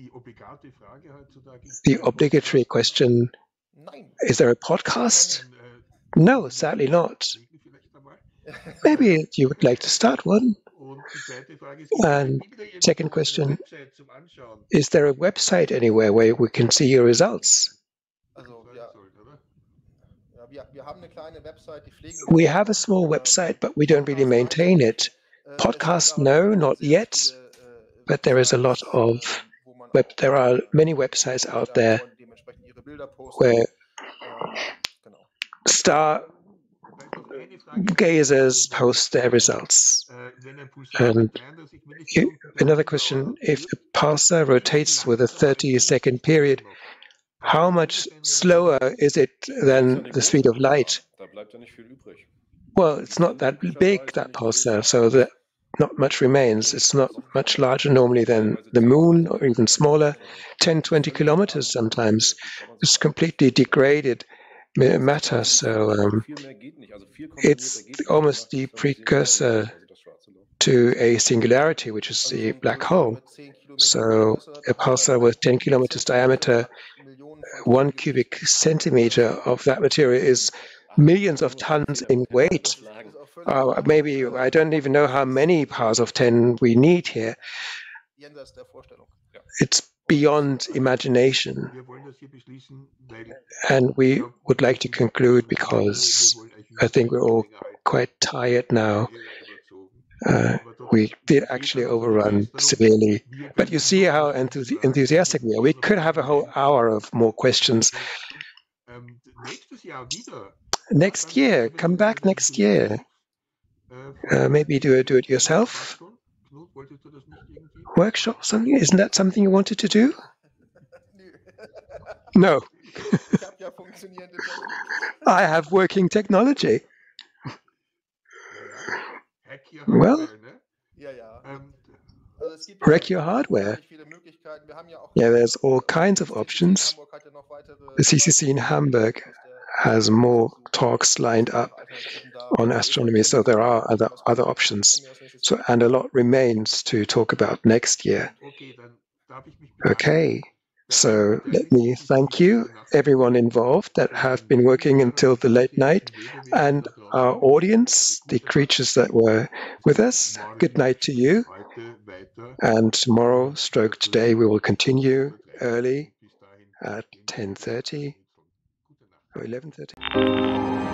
The obligatory question, is there a podcast? No, sadly not. Maybe you would like to start one. And second question, is there a website anywhere where we can see your results? We have a small website, but we don't really maintain it. Podcast, no, not yet. But there is a lot of web. There are many websites out there where star gazers post their results. And another question: if a pulsar rotates with a thirty second period, how much slower is it than the speed of light? Well, it's not that big, that pulsar, so that not much remains. It's not much larger normally than the moon, or even smaller, ten, twenty kilometers sometimes. It's completely degraded matter, so um, it's almost the precursor to a singularity, which is the black hole. So a pulsar with ten kilometers diameter, one cubic centimeter of that material is millions of tons in weight. Uh, maybe, I don't even know how many powers of ten we need here. It's beyond imagination. And we would like to conclude because I think we're all quite tired now. Uh, we did actually overrun severely. But you see how enthusi enthusiastic we are. We could have a whole hour of more questions. Next year, come back next year. Uh, maybe do it, do it yourself. Workshop, something? Isn't that something you wanted to do? No. I have working technology. Well, wreck your hardware. Yeah, there's all kinds of options. The C C C in Hamburg has more talks lined up on astronomy, so there are other other options. So, and a lot remains to talk about next year. Okay, so let me thank you, everyone involved that have been working until the late night, and our audience, the creatures that were with us. Good night to you. And tomorrow, stroke today, we will continue early at ten thirty or eleven thirty.